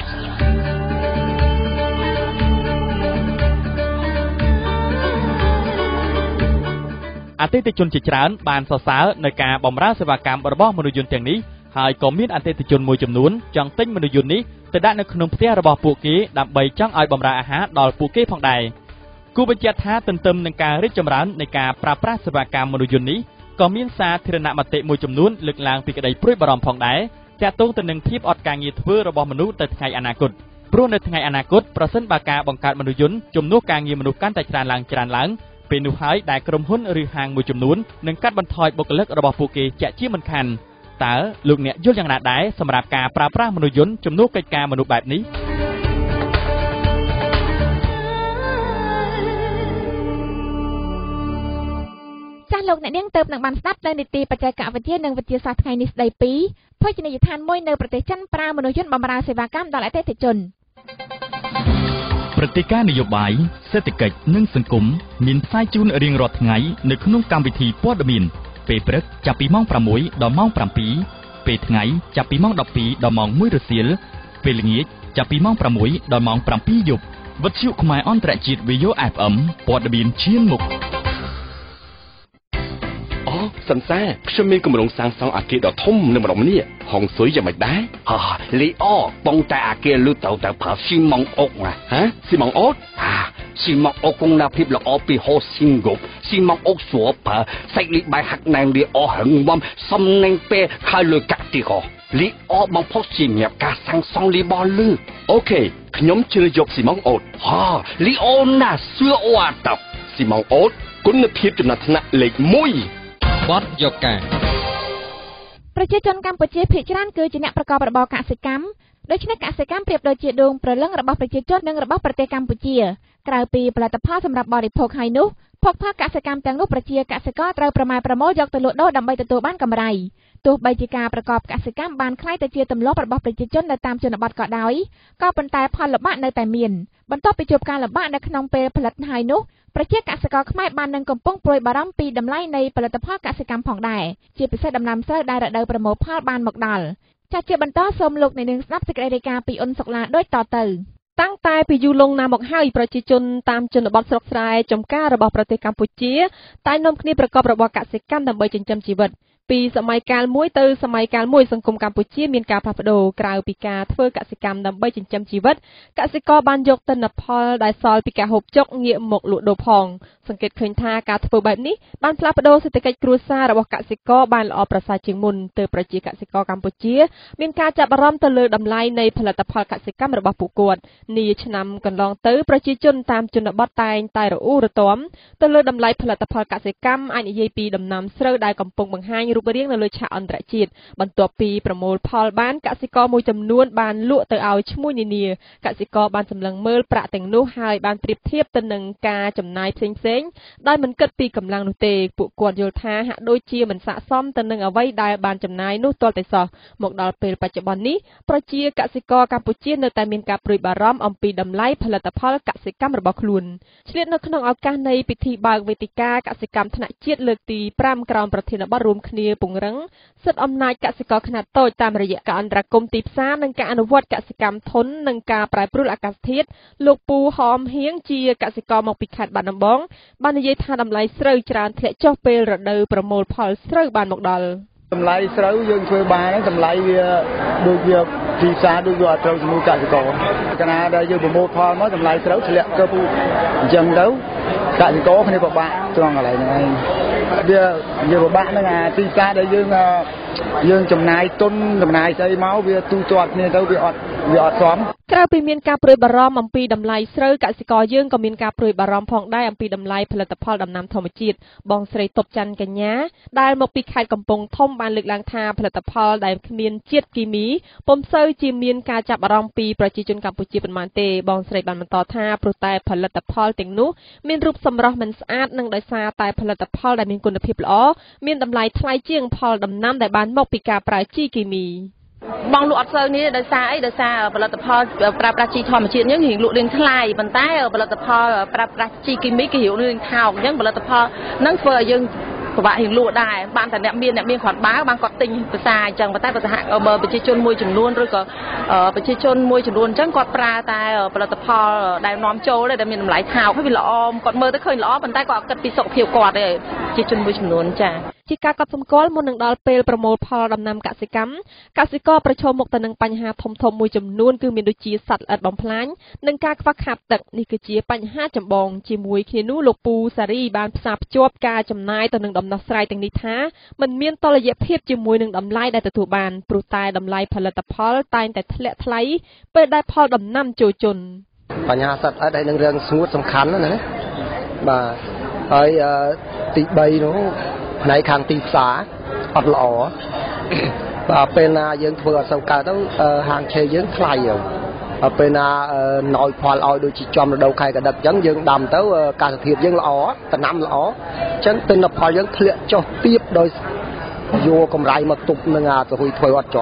អតិថិជនជាច្រើនបានសរសើរនៅការបម្រើសេវាកម្មរបស់មនុស្សយន្តទាំងនេះហើយក៏មានអតិថិជនមួយចំនួនចង់ទិញមនុស្សយន្តនេះទៅដាក់នៅក្នុងផ្ទះរបស់ពួកគេដើម្បីចង់ឲ្យបម្រើអាហារដល់ពួកគេផងដែរគូបញ្ជាក់ថាទន្ទឹមនឹងការរីកចម្រើននៃការប្រើប្រាស់សេវាកម្មមនុស្សយន្តនេះក៏មានសាធារណមតិមួយចំនួនលើកឡើងពីក្តីព្រួយបារម្ភផងដែរទាក់ទងទៅនឹងភាពអត់ការងារធ្វើរបស់មនុស្សទៅថ្ងៃអនាគតព្រោះនៅថ្ងៃអនាគតប្រសិនបើការបង្កើតមនុស្សយន្តជំនួសការងារមនុស្សកាន់តែច្រើនឡើងពេលនោះហើយដែលក្រុមហ៊ុនឬហាងមួយចំនួននឹងកាត់បន្ថយបុគ្គលិករបស់ពួកគេជាក់ជាមិនខានតើលោកអ្នកយល់យ៉ាងណាដែរសម្រាប់ការប្រើប្រាស់មនុស្សយន្តជំនួសកិច្ចការមនុស្សបែបនេះចាស់លោកអ្នកនាងទៅនឹងបានស្ដាប់នៅនីតិបច្ចេកវិទ្យានិងវិទ្យាសាស្ត្រថ្ងៃនេះស្ដីពីភោជនីយដ្ឋានមួយនៅប្រទេសចិនប្រើមនុស្សយន្តបម្រើសេវាកម្មដល់អតិថិជនព្រឹត្តិការណ៍នយោបាយសេដ្ឋកិច្ចនិងសង្គមមានផ្សាយជូនរៀងរាល់ថ្ងៃនៅក្នុងកម្មវិធីព័ត៌មានពេលព្រឹកចាប់ពីម៉ោង6ដល់ម៉ោង7ពេលថ្ងៃចាប់ពីម៉ោង12ដល់ម៉ោង1រសៀលពេលល្ងាចចាប់ពីម៉ោង 6 ដល់ម៉ោង 7 យប់វិទ្យុខ្មែរអន្តរជាតិ VO FM ព័ត៌មានឈានមុខសំសាខ្ញុំមានគម្រោងសាងសង់អគារដ៏ធំនៅម្ដុំនេះហងស៊ុយយ៉ាងម៉េចដែរលីអូបងតែអគារលឺទៅប្រើស៊ីម៉ងអុកណាស៊ីម៉ងអុកស៊ីម៉ងអុកគង់ណាភាពល្អពីហូស៊ីងុកស៊ីម៉ងអុកស្រួលប្រើសាច់លីបាយហាក់ណែងលីអូហឹងបំសំណែងពេលខើលុយកាក់ទីកលីអូបងផុសសម្រាប់ការសាងសង់លីបលឺអូខេខ្ញុំជ្រើសយកស៊ីម៉ងអុកលីអូណាសឿអូអាតស៊ីម៉ងអុកគុណភាពចំណាត់ថ្នាក់លេខ1 បទយកការប្រជាជនកម្ពុជាភាគច្រើនគឺជាអ្នកប្រកបរបរកសិកម្មដូច្នេះកសិកម្មប្រៀបដូចជាដួងព្រលឹងរបស់ប្រជាជននិងរបស់ប្រទេសកម្ពុជាក្រៅពីផលិតផលសម្រាប់បរិភោគហើយនោះភោគផលកសិកម្មទាំងនោះប្រជាកសិករត្រូវប្រមូលយកទៅលក់ដូរដើម្បីទទួលបានកម្រៃទោះបីជាការប្រកបកសិកម្មបានក្លាយទៅជាទម្លាប់របស់ប្រជាជននៅតាមជនបទក៏ដោយក៏ប៉ុន្តែផលលំបាកនៅតែមានបន្ទាប់ពីជួបការលំបាកនៅក្នុងពេលផលិតហើយនោះប្រជាកសិករខ្មែរបាននឹងកំពុងព្រួយបារម្ភពីតម្លៃនៃផលិតផលកសិកម្មផងដែរជាពិសេសដំណាំស្រូវដែលរដូវប្រមូលផលបានមកដល់ចាស់ជាបន្តសូមលោកអ្នកនាងស្ដាប់សេចក្តីរាយការណ៍ពីអ៊ុនសុកឡាដូចតទៅតាំងតែពីយូរលង់ណាស់មកហើយប្រជាជនតាមជនបទស្រុកស្រែចំការរបស់ប្រទេសកម្ពុជាតែនាំគ្នាប្រកបរបរកសិកម្មដើម្បីចិញ្ចឹមជីវិតពីសម័យកាលមួយទៅសម័យកាលមួយសង្គមកម្ពុជាមានការផ្លាស់ប្ដូរក្រៅពីការធ្វើកសិកម្មដើម្បីចិញ្ចឹមជីវិតកសិករបានយកទិន្នផលដែលសល់ពីការហូបចុកងាកមកលក់ដូរផងសង្កេតឃើញថាការធ្វើបែបនេះបានផ្លាស់ប្ដូរសេដ្ឋកិច្ចគ្រួសាររបស់កសិករបានល្អប្រសើរជាងមុនទើបប្រជាកសិករកម្ពុជាមានការចាប់អារម្មណ៍ទៅលើតម្លៃនៃផលិតផលកសិកម្មរបស់ពួកគាត់នាឆ្នាំកន្លងទៅប្រជាជនតាមជនបទតែងតែរអ៊ូរទាំទៅលើតម្លៃផលិតផលកសិកម្មអាចនិយាយពីដំណាំស្រូវដែលកំពុងបង្ហាញរូបរាងនៅលើឆាកអន្តរជាតិបន្ទាប់ពីប្រមូលផលបានកសិករមួយចំនួនបានលក់ទៅឲ្យឈ្មួញនានាកសិករបានសម្លឹងមើលប្រាក់ទាំងនោះហើយបានប្រៀបធៀបទៅនឹងការចំណាយផ្សេងៗដោយមិនគិតពីកម្លាំងនោះទេពួកគាត់យល់ថាហាក់ដូចជាមិនស័ក្តិសមទៅនឹងអ្វីដែលបានចំណាយនោះទាល់តែសោះមកដល់ពេលបច្ចុប្បន្ននេះប្រជាកសិករកម្ពុជានៅតែមានការព្រួយបារម្ភអំពីតម្លៃផលិតផលកសិកម្មរបស់ខ្លួនឆ្លៀតនៅក្នុងឱកាសនៃពិធីបើកវេទិកាកសិកម្មថ្នាក់ជាតិលើកទី5ក្រោមប្រធានបទរួមគ្នាពង្រឹងសិទ្ធិអំណាចកសិករខ្នាតតូចតាមរយៈការអន្តរាគមន៍ទីផ្សារនិងការអនុវត្តកសិកម្មធន់និងការប្រែប្រួលអាកាសធាតុលោកពូហមហៀងជាកសិករមកពីខេត្តបាត់ដំបងបាននិយាយថាតម្លៃស្រូវច្រើនធ្លាក់ចុះពេលរដូវប្រមូលផលស្រូវបានមកដល់តម្លៃស្រូវយើងធ្វើបានតម្លៃវាដូចវាទីផ្សារដូចវាអត់ត្រូវជាមួយកសិករកាលណាដែលយើងប្រមូលផលមកតម្លៃស្រូវធ្លាក់កើបអញ្ចឹងទៅកសិករគ្នាពិបាកត្រង់កន្លែងហ្នឹងឯងវាពិបាកនឹងអាទីផ្សារដែលយើងចំណាយទុនចំណាយស្អីមកវាទូទាត់គ្នាទៅវាអត់សមក្រៅពីមានការព្រួយបារម្ភអំពីតម្លៃស្រូវកសិករយើងក៏មានការព្រួយបារម្ភផងដែរអំពីតម្លៃផលិតផលដំណាំធម្មជាតិបងស្រីតុបច័ន្ទកញ្ញាដែលមកពីខេត្តកំពង់ធំបានលើកឡើងថាផលិតផលដែលគ្មានជាតិគីមីពុំសូវជាមានការចាប់អារម្មណ៍ពីប្រជាជនកម្ពុជាប៉ុន្មានទេបងស្រីបានបន្តថាព្រោះតែផលិតផលទាំងនោះមានរូបសម្រស់មិនស្អាតនិងដោយសារតែផលិតផលដែលមានគុណភាពល្អមានតម្លៃថ្លៃជាងផលដំណាំដែលបានមកពីការប្រើជីគីមីបងលក់អត់សូវនេះដោយសារអីដោយសារផលិតផលប្រើប្រាស់ជីធម្មជាតិយើងរៀងលក់រៀងថ្លៃប៉ុន្តែផលិតផលប្រើប្រាស់ជីគីមីគេរៀងថោកអញ្ចឹងផលិតផលហ្នឹងធ្វើឲ្យយើងពិបាករៀងលក់ដែរបានតែអ្នកមានគាត់បើបានគាត់ទិញភាសាអញ្ចឹងប៉ុន្តែបើសហប្រជាជនមួយចំនួនឬក៏ប្រជាជនមួយចំនួនអញ្ចឹងគាត់ប្រើតែផលិតផលដែលនាំចូលដែលមានតម្លៃថោកហើយវាល្អគាត់មើលទៅឃើញល្អប៉ុន្តែគាត់អត់គិតពីសុខភាពគាត់ទេប្រជាជនមួយចំនួនចា៎ជាការកត់សម្គាល់មុននឹងដល់ពេលប្រមូលផលដំណាំកសិកម្មកសិករប្រឈមមុខទៅនឹងបញ្ហាធំៗមួយចំនួនគឺមានដូចជាសត្វល្អិតបំផ្លាញនិងការខ្វះខាតទឹកនេះគឺជាបញ្ហាចម្បងជាមួយគ្នានោះលោកពូសារីបានផ្សារភ្ជាប់ការចំណាយទៅនឹងដំណោះស្រាយទាំងនេះថាมันមានតុល្យភាពជាមួយនឹងតម្លៃដែលទទួលបានព្រោះតែតម្លៃផលិតផលតែងតែធ្លាក់ថ្លៃពេលដែលផលដំណាំចូលជន់បញ្ហាសត្វល្អិតហើយនឹងរឿងស្ងួតសំខាន់ណាបាទហើយទី3នោះផ្នែកខាងទីផ្សារអត់ល្អបាទពេលណាយើងធ្វើអត់សូវកើតទៅហាងឆេយើងថ្លៃហើយពេលណាណយផលឲ្យដូចជាចំរដូវខែកដឹកអញ្ចឹងយើងដាំទៅកាសធាតុយើងល្អដំណាំល្អអញ្ចឹងទិន្នផលយើងធ្លាក់ចុះទាបដោយយកកម្រៃមកទប់នឹងអាទៅធ្វើអត់ជាប់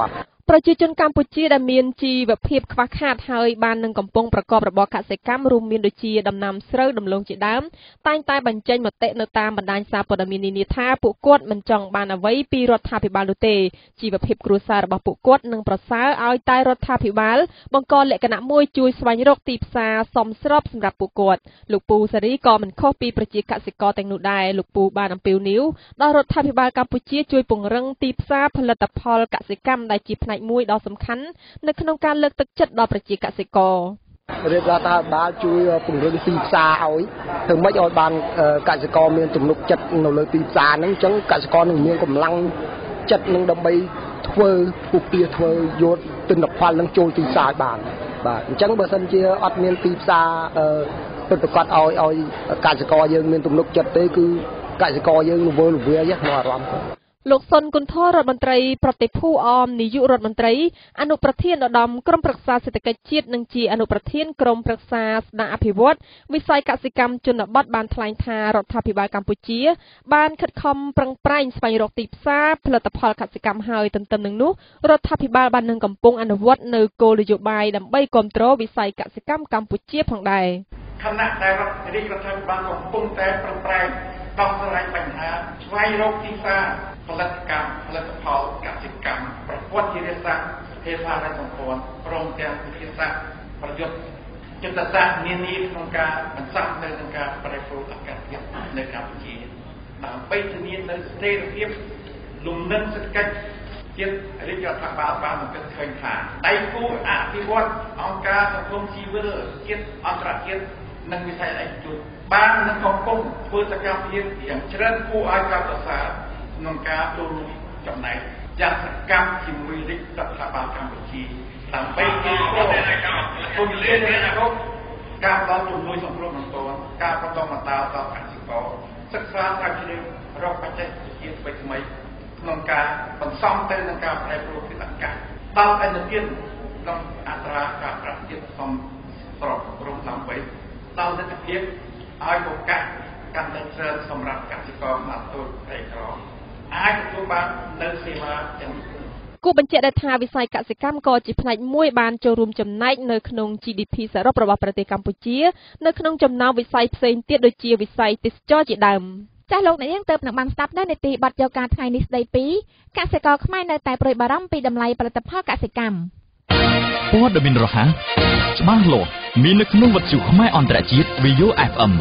ប្រជាជនកម្ពុជាដែលមានជីវភាពខ្វះខាតហើយបាននឹងកំពុងប្រកបរបរកសិកម្មរួមមានដូចជាដំណាំស្រូវដំឡូងជាដើមតែងតែបញ្ចេញមតិនៅតាមបណ្ដាញសារព័ត៌មាននានាថាពួកគាត់មិនចង់បានអ្វីពីរដ្ឋាភិបាលនោះទេជីវភាពគ្រួសាររបស់ពួកគាត់នឹងប្រសើរឲ្យតែរដ្ឋាភិបាលបង្កលក្ខណៈមួយជួយស្វែងរកទីផ្សារសមស្របសម្រាប់ពួកគាត់លោកពូសេរីក៏មិនខុសពីប្រជាកសិករទាំងនោះដែរលោកពូបានអំពាវនាវដល់រដ្ឋាភិបាលកម្ពុជាជួយពង្រឹងទីផ្សារផលិតផលកសិកម្មដែលជាផ្នែកមួយដ៏សំខាន់នៅក្នុងការលើកទឹកចិត្តដល់ប្រជាកសិកររៀបរាប់ថាបាលជួយពង្រឹងទីផ្សារឲ្យធ្វើម៉េចឲ្យបានកសិករមានទំនុកចិត្តនៅលើទីផ្សារហ្នឹងអញ្ចឹងកសិករនឹងមានកម្លាំងចិត្តនឹងដើម្បីធ្វើពុះទាធ្វើយកទិន្នផលនឹងចូលទីផ្សារបានបាទអញ្ចឹងបើសិនជាអត់មានទីផ្សារពិតប្រាកដឲ្យកសិករយើងមានទំនុកចិត្តទេគឺកសិករយើងរវល់រវាយក្នុងអារម្មណ៍លោកសុនគុណធររដ្ឋមន្ត្រីប្រតិភូអមនាយករដ្ឋមន្ត្រីអនុប្រធានឧត្តមក្រុមប្រឹក្សាសេដ្ឋកិច្ចជាតិនិងជាអនុប្រធានក្រុមប្រឹក្សាស្ដារអភិវឌ្ឍវិស័យកសិកម្មជនបទបានថ្លែងថារដ្ឋាភិបាលកម្ពុជាបានខិតខំប្រឹងប្រែងស្វែងរកទីផ្សារផលិតផលកសិកម្មហើយទន្ទឹមនឹងនោះរដ្ឋាភិបាលបាននឹងកំពុងអនុវត្តនៅគោលនយោបាយដើម្បីគាំទ្រវិស័យកសិកម្មកម្ពុជាផងដែរខណៈដែលរដ្ឋាភិបាលកំពុងតែប្រឹងប្រែងដោះស្រាយបញ្ហាស្វែងរកទីផ្សារផលិតផលកសិកម្មប្រព័ន្ធជាសាស្ត្រហេដ្ឋារចនាសម្ព័ន្ធព្រមទាំងវិទ្យាសាស្ត្រប្រយុទ្ធចិត្តសាស្ត្រនានាក្នុងការបន្សាបនៅក្នុងការប្រែប្រួលអាកាសធាតុនៅកម្ពុជាដើម្បីធានានូវស្ថិរភាពលំនឹងសេដ្ឋកិច្ចជាតិរាជរដ្ឋាភិបាលបានបង្កើតឃើញថាដៃគូអភិវឌ្ឍអង្គការសង្គមស៊ីវិលជាតិអន្តរជាតិនិងវិស័យឯកជនបាននឹងកំពុងធ្វើសកម្មភាពយ៉ាងច្រើនគួរឲ្យកោតសរសើរក្នុងការចូលរួមចំណែកយ៉ាងសកម្មជាមួយរាជរដ្ឋាភិបាលកម្ពុជាដើម្បីគាំទ្រគុណភាពនៃអនាគតការផ្តល់ជំនួយសង្គ្រោះបន្ទាន់ការបន្តបន្តដល់កសិករសិក្សាស្រាវជ្រាវរកបច្ចេកវិទ្យាថ្មីៗក្នុងការបន្សំទៅនឹងការប្រែប្រួលធាតុអាកាសដល់អនុទានក្នុងអត្រាការប្រាក់ជាតិសមស្របរំដើម្បីដល់លទ្ធភាពឲ្យឱកាសកាន់តែច្រើនសម្រាប់កសិករខ្នាតតូចក្រីក្រអាចទទួលបាននៅសេវាទាំងនេះគូបញ្ជាក់ដែរថាវិស័យកសិកម្មក៏ជាផ្នែកមួយបានចូលរួមចំណែកនៅក្នុង GDP សរុបរបស់ប្រទេសកម្ពុជានៅក្នុងចំណោមវិស័យផ្សេងទៀតដូចជាវិស័យទេសចរណ៍ជាដើមចាស់លោកអ្នកនាងទើបនឹងបានស្ដាប់នៅនីតិបទយកការថ្ងៃនេះស្ដីពីកសិករខ្មែរនៅតែព្រួយបារម្ភពីតម្លៃផលិតផលកសិកម្មព័ត៌មានរហ័សច្បាស់លាស់មាននៅក្នុងវិទ្យុខ្មែរអន្តរជាតិ VO FM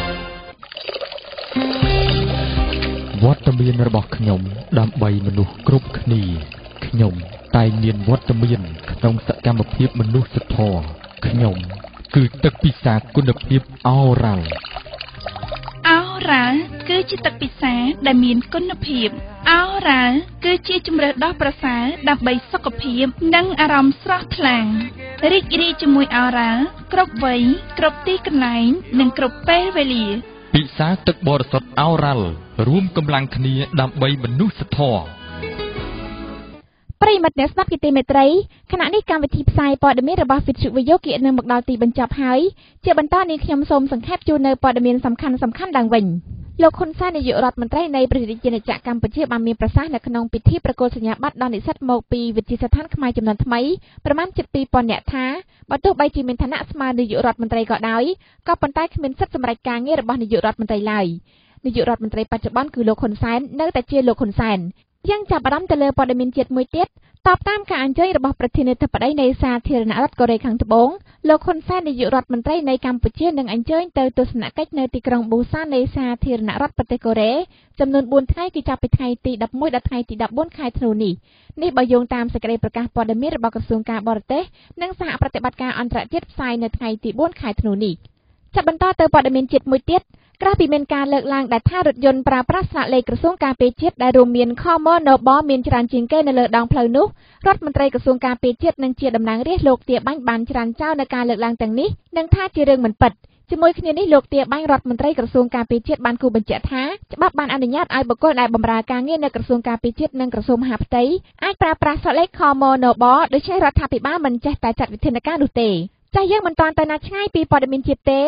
វត្តមានរបស់ខ្ញុំដើម្បីមនុស្សគ្រប់គ្នាខ្ញុំតែងមានវត្តមានក្នុងសកម្មភាពមនុស្សធម៌ខ្ញុំគឺទឹកពិសាគុណភាពអូរ៉ាល់អូរ៉ាល់គឺជាទឹកពិសាដែលមានគុណភាពអូរ៉ាល់គឺជាជម្រើសដ៏ប្រសើរដើម្បីសុខភាពនិងអារម្មណ៍ស្រស់ថ្លារីករាយជាមួយអូរ៉ាល់គ្រប់វ័យគ្រប់ទីកន្លែងនិងគ្រប់ពេលវេលាពិសាទឹកបរិសុទ្ធអូរ៉ាល់រួមកម្លាំងគ្នាដើម្បីមនុស្សធម៌ប្រិយមិត្តអ្នកស្ដាប់គិតមេត្រីខណៈនេះកម្មវិធីផ្សាយព័ត៌មានរបស់វិទ្យុវិទ្យុគិតនឹងមកដល់ទីបញ្ចប់ហើយជាបន្តនេះខ្ញុំសូមសង្ខេបជូននៅព័ត៌មានសំខាន់ៗឡើងវិញលោកហ៊ុនសែននាយករដ្ឋមន្ត្រីនៃប្រជាជាតិចក្រកម្ពុជាបានមានប្រសាសន៍នៅក្នុងពិធីប្រកាសសញ្ញាបត្រដល់និស្សិតមកពីវិទ្យាស្ថានខ្មែរចំនួនថ្មីប្រមាណ 7,000 នាក់ថាបើទោះបីជាមានឋានៈស្មើនាយករដ្ឋមន្ត្រីក៏ដោយក៏ប៉ុន្តែគ្មានសិទ្ធិសម្រេចការងាររបស់នាយករដ្ឋមន្ត្រីឡើយនាយករដ្ឋមន្ត្រីបច្ចុប្បន្នគឺលោកហ៊ុនសែននៅតែជាលោកហ៊ុនសែនយ៉ាងចាប់អារម្មណ៍ទៅលើព័ត៌មានជាតិមួយទៀតតបតាមការអញ្ជើញរបស់ប្រធានាធិបតីនៃសាធារណរដ្ឋកូរ៉េខាងត្បូងលោកហ៊ុនសែននាយករដ្ឋមន្ត្រីនៃកម្ពុជានឹងអញ្ជើញទៅទស្សនកិច្ចនៅទីក្រុងប៊ូសាននៃសាធារណរដ្ឋប្រទេសកូរ៉េចំនួន4ថ្ងៃគឺចាប់ពីថ្ងៃទី11ដល់ថ្ងៃទី14ខែធ្នូនេះបើយោងតាមសេចក្តីប្រកាសព័ត៌មានរបស់ក្រសួងការបរទេសនិងសហប្រតិបត្តិការអន្តរជាតិផ្សាយនៅថ្ងៃទី4ខែធ្នូនេះចាប់បន្តទៅព័ត៌មានជាតិមួយទៀតក្រៅពីមានការលើកឡើងដែលថារថយន្តប្រើប្រាស់ស្លាកលេខក្រសួងការពារជាតិដែលរួមមានខមណបមានច្រើនជាងគេនៅលើដងផ្លូវនោះរដ្ឋមន្ត្រីក្រសួងការពារជាតិនិងជាតំណាងរាស្ត្រលោកទាបាញ់បានច្រានចោលនៅការលើកឡើងទាំងនេះនិងថាជារឿងមិនពិតជាមួយគ្នានេះលោកទាបាញ់រដ្ឋមន្ត្រីក្រសួងការពារជាតិបានគូបញ្ជាក់ថាច្បាប់បានអនុញ្ញាតឲ្យបុគ្គលដែលបម្រើការងារនៅក្រសួងការពារជាតិនិងក្រសួងមហាផ្ទៃអាចប្រើប្រាស់ស្លាកលេខខមណបដូច្នេះរដ្ឋាភិបាលមិនចេះតែចាត់វិធានការនោះទេចាស់យើងមិនតាន់ទៅណាឆ្ងាយពីព័ត៌មានជាតិទេ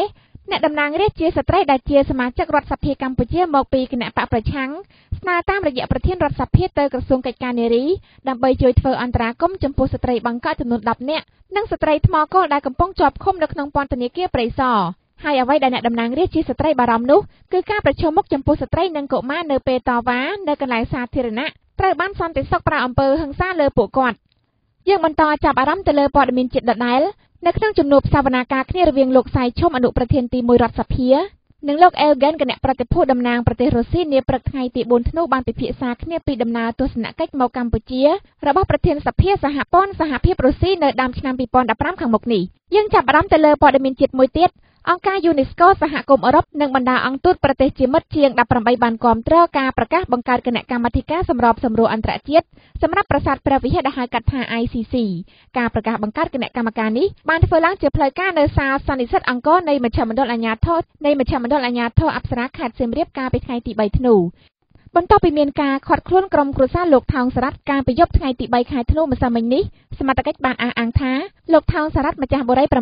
អ្នកតំណាងរាស្ត្រជាស្ត្រីដែលជាសមាជិករដ្ឋសភាកម្ពុជាមកពីគណៈបកប្រឆាំងស្នើតាមរយៈប្រធានរដ្ឋសភាទៅក្រសួងកិច្ចការនារីដើម្បីជួយធ្វើអន្តរាគមន៍ចំពោះស្ត្រីបង្កើតចំនួន10នាក់និងស្ត្រីថ្មគោលដែលកំពុងជាប់ឃុំនៅក្នុងពន្ធនាគារព្រៃសរហើយអ្វីដែលអ្នកតំណាងរាស្ត្រជាស្ត្រីបារម្ភនោះគឺការប្រឈមមុខចំពោះស្ត្រីនិងកុមារនៅពេលតវ៉ានៅកន្លែងសាធារណៈត្រូវបានសន្តិសុខប្រើអំពើហិង្សាលើពួកគាត់យើងបន្តចាប់អារម្មណ៍ទៅលើព័ត៌មានជាតិដដែលនៅក្នុងជំនួបសវនាការគ្នារវាងលោកសៃឈុំអនុប្រធានទី1រដ្ឋសភានិងលោកអេលហ្គេនគណៈប្រតិភូតំណាងប្រទេសរុស្ស៊ីនាព្រឹកថ្ងៃទី4ធ្នូបានពិភាក្សាគ្នាពីដំណើរទស្សនកិច្ចមកកម្ពុជារបស់ប្រធានសភាសហព័ន្ធសហភាពរុស្ស៊ីនៅដើមឆ្នាំ2015ខាងមុខនេះយើងចាប់អារម្មណ៍ទៅលើព័ត៌មានជាតិមួយទៀតអង្គការ UNESCO សហគមន៍អឺរ៉ុបនិងបណ្ដាអង្គទូតប្រទេសជាមិត្តជាង18បានគាំទ្រការប្រកាសបង្កើតគណៈកម្មាធិការសម្របសម្រួលអន្តរជាតិសម្រាប់ប្រាសាទព្រះវិហារដែលហៅកាត់ថា ICC ការប្រកាសបង្កើតគណៈកម្មការនេះបានធ្វើឡើងជាផ្លូវការនៅសាលសន្និសីទអង្គរនៃមជ្ឈមណ្ឌលអាជ្ញាធរអប្សរាខេត្តសៀមរាបកាលពីថ្ងៃទី3ធ្នូបន្ទាប់ពីមានការឃាត់ខ្លួនក្រុមគ្រួសារលោកថោងសារ៉ាត់កាលពីយប់ថ្ងៃទី3ខែធ្នូម្សិលមិញនេះសមត្ថកិច្ចបានអះអាងថាលោកថោងសារ៉ាត់ម្ចាស់បុរី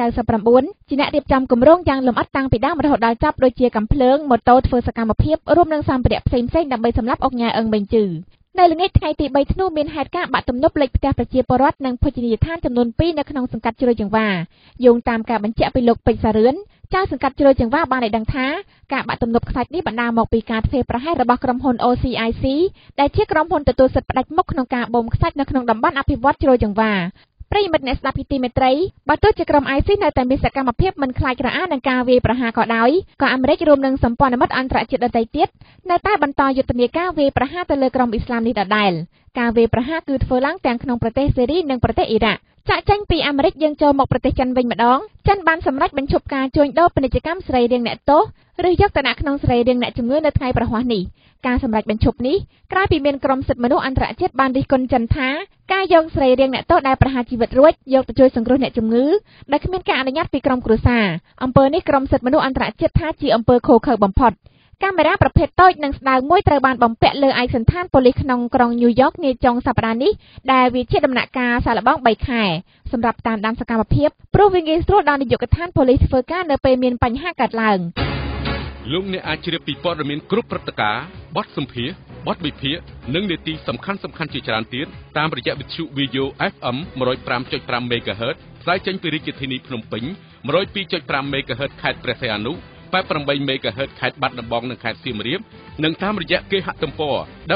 999ជាអ្នករៀបចំគម្រោងយ៉ាងលម្អិតតាំងពីដើមរហូតដល់ចប់ដូចជាកាំភ្លើងម៉ូតូធ្វើសកម្មភាពរួមនឹងសម្ភារៈផ្សេងៗដើម្បីសម្លាប់អុកញ៉ាអឹងបេងជឺនៅល្ងាចថ្ងៃទី3ធ្នូមានហេតុការណ៍បាក់ទំនប់លេខផ្ទះប្រជាពលរដ្ឋនិងភោជនីយដ្ឋានចំនួន2នៅក្នុងសង្កាត់ជ្រោយចង្វាយោងតាមការបញ្ជាក់ពីលោកពេជ្រសារឿនចៅសង្កាត់ជ្រោយចង្វាបានឲ្យដឹងថាការបាក់ទំនប់ខ្សាច់នេះបណ្ដាលមកពីការធ្វេសប្រហែសរបស់ក្រុមហ៊ុន OCIC ដែលជាក្រុមហ៊ុនទទួលសិទ្ធិផ្ដាច់មុខក្នុងការបូមខ្សាច់នៅក្នុងតំបន់អភិវឌ្ឍន៍ជ្រោយចង្វាប្រិយមិត្តអ្នកស្ដាប់ពីទីមេត្រីបើទោះជាក្រុម IC នៅតែមានសកម្មភាពមិនខ្លាចរអានឹងការវាយប្រហារក៏ដោយក៏អាមេរិករួមនឹងសម្ព័ន្ធមិត្តអន្តរជាតិដទៃទៀតនៅតែបន្តយុទ្ធនាការវាយប្រហារទៅលើក្រុមអ៊ីស្លាមនេះដដែលការវាយប្រហារគឺធ្វើឡើងទាំងក្នុងប្រទេសសេរីនិងប្រទេសអ៊ីរ៉ាក់ចាក់ចេញពីអាមេរិកយើងចូលមកប្រទេសចិនវិញម្ដងចិនបានសម្រេចបញ្ឈប់ការជួញដូរពាណិជ្ជកម្មសរីរាង្គអ្នកទោសឬយកទៅដាក់ក្នុងសរីរាង្គអ្នកជំងឺនៅថ្ងៃប្រហ័សនេះការសម្រេចបញ្ឈប់នេះក្រោយពីមានក្រុមសិទ្ធិមនុស្សអន្តរជាតិបានរិះគន់ចិនថាការយកសរីរាង្គអ្នកទោសដែលប្រហារជីវិតរួចយកទៅជួយសង្គ្រោះអ្នកជំងឺដែលគ្មានការអនុញ្ញាតពីក្រុមគ្រួសារអំពើនេះក្រុមសិទ្ធិមនុស្សអន្តរជាតិថាជាអំពើឃោរឃៅបំផុតកាមេរ៉ាប្រភេទតូចនិងស្ដើងមួយត្រូវបានបំពាក់លើឯកសណ្ឋានប៉ូលីសក្នុងក្រុងញូវយ៉កនាចុងសប្តាហ៍នេះដែលវាជាដំណាក់កាលសាកល្បង3ខែសម្រាប់តាមដានសកម្មភាពព្រោះវាងាយស្រួលដល់នាយកដ្ឋានប៉ូលីសធ្វើការនៅពេលមានបញ្ហាកើតឡើងលោកអ្នកអាចជ្រាបពីព័ត៌មានគ្រប់ព្រឹត្តិការណ៍បទសម្ភាសន៍បទវិភាគនិងនីតិសំខាន់ជាច្រើនទៀតតាមរយៈវិទ្យុ Video FM 105.5 MHz ផ្សាយចេញពីរាជធានីភ្នំពេញ 102.5 MHz ខេត្តព្រះសីហនុ 88 MHz ខេត្តបាត់ដំបងនិងខេត្តសៀមរាបនិងតាមរយៈគេហទំព័រ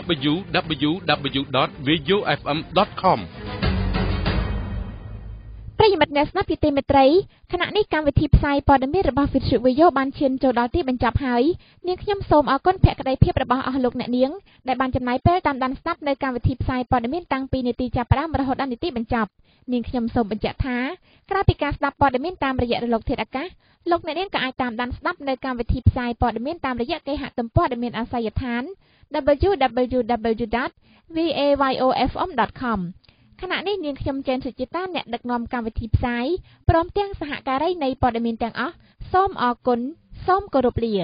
www.videofm.com ប្រិយមិត្តអ្នកស្ដាប់ជាទីមេត្រីខណៈនេះកម្មវិធីផ្សាយព័ត៌មានរបស់វិទ្យុវិទ្យុបានឈានចូលដល់ទីបញ្ចប់ហើយនាងខ្ញុំសូមអរគុណភក្ដីភាពរបស់អស់លោកអ្នកនាងដែលបានចំណាយពេលតាមដានស្ដាប់នៅកម្មវិធីផ្សាយព័ត៌មានតាំងពីនាទីចាប់ផ្ដើមរហូតដល់នាទីបញ្ចប់នាងខ្ញុំសូមបញ្ជាក់ថាក្រៅពីការស្ដាប់ព័ត៌មានតាមរយៈរលកធាតុអាកាសលោកអ្នកនាងក៏អាចតាមដានស្ដាប់នៅកម្មវិធីផ្សាយព័ត៌មានតាមរយៈគេហទំព័រដែលមានអាសយដ្ឋាន www.vayofm.com ខណៈនេះនាងខ្ញុំចេនសុចិតាអ្នកដឹកនាំកម្មវិធីផ្សាយព្រមទាំងសហការីនៃព័ត៌មានទាំងអស់សូមអរគុណសូមគោរពលា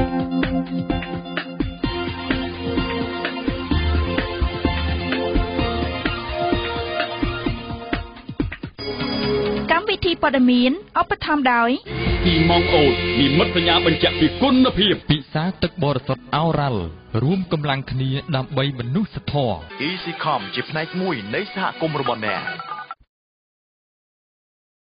កម្មវិធីព័ត៌មានឧបត្ថម្ភដោយពីម៉ងអូតនិមិត្តសញ្ញាបញ្ជាក់ពីគុណភាពពិសាទឹកបរិសុទ្ធអូរ៉ាល់រួមកម្លាំងគ្នាដើម្បីមនុស្សធម៌ EasyCom ជាផ្នែកមួយនៃសហគមន៍របស់អ្នក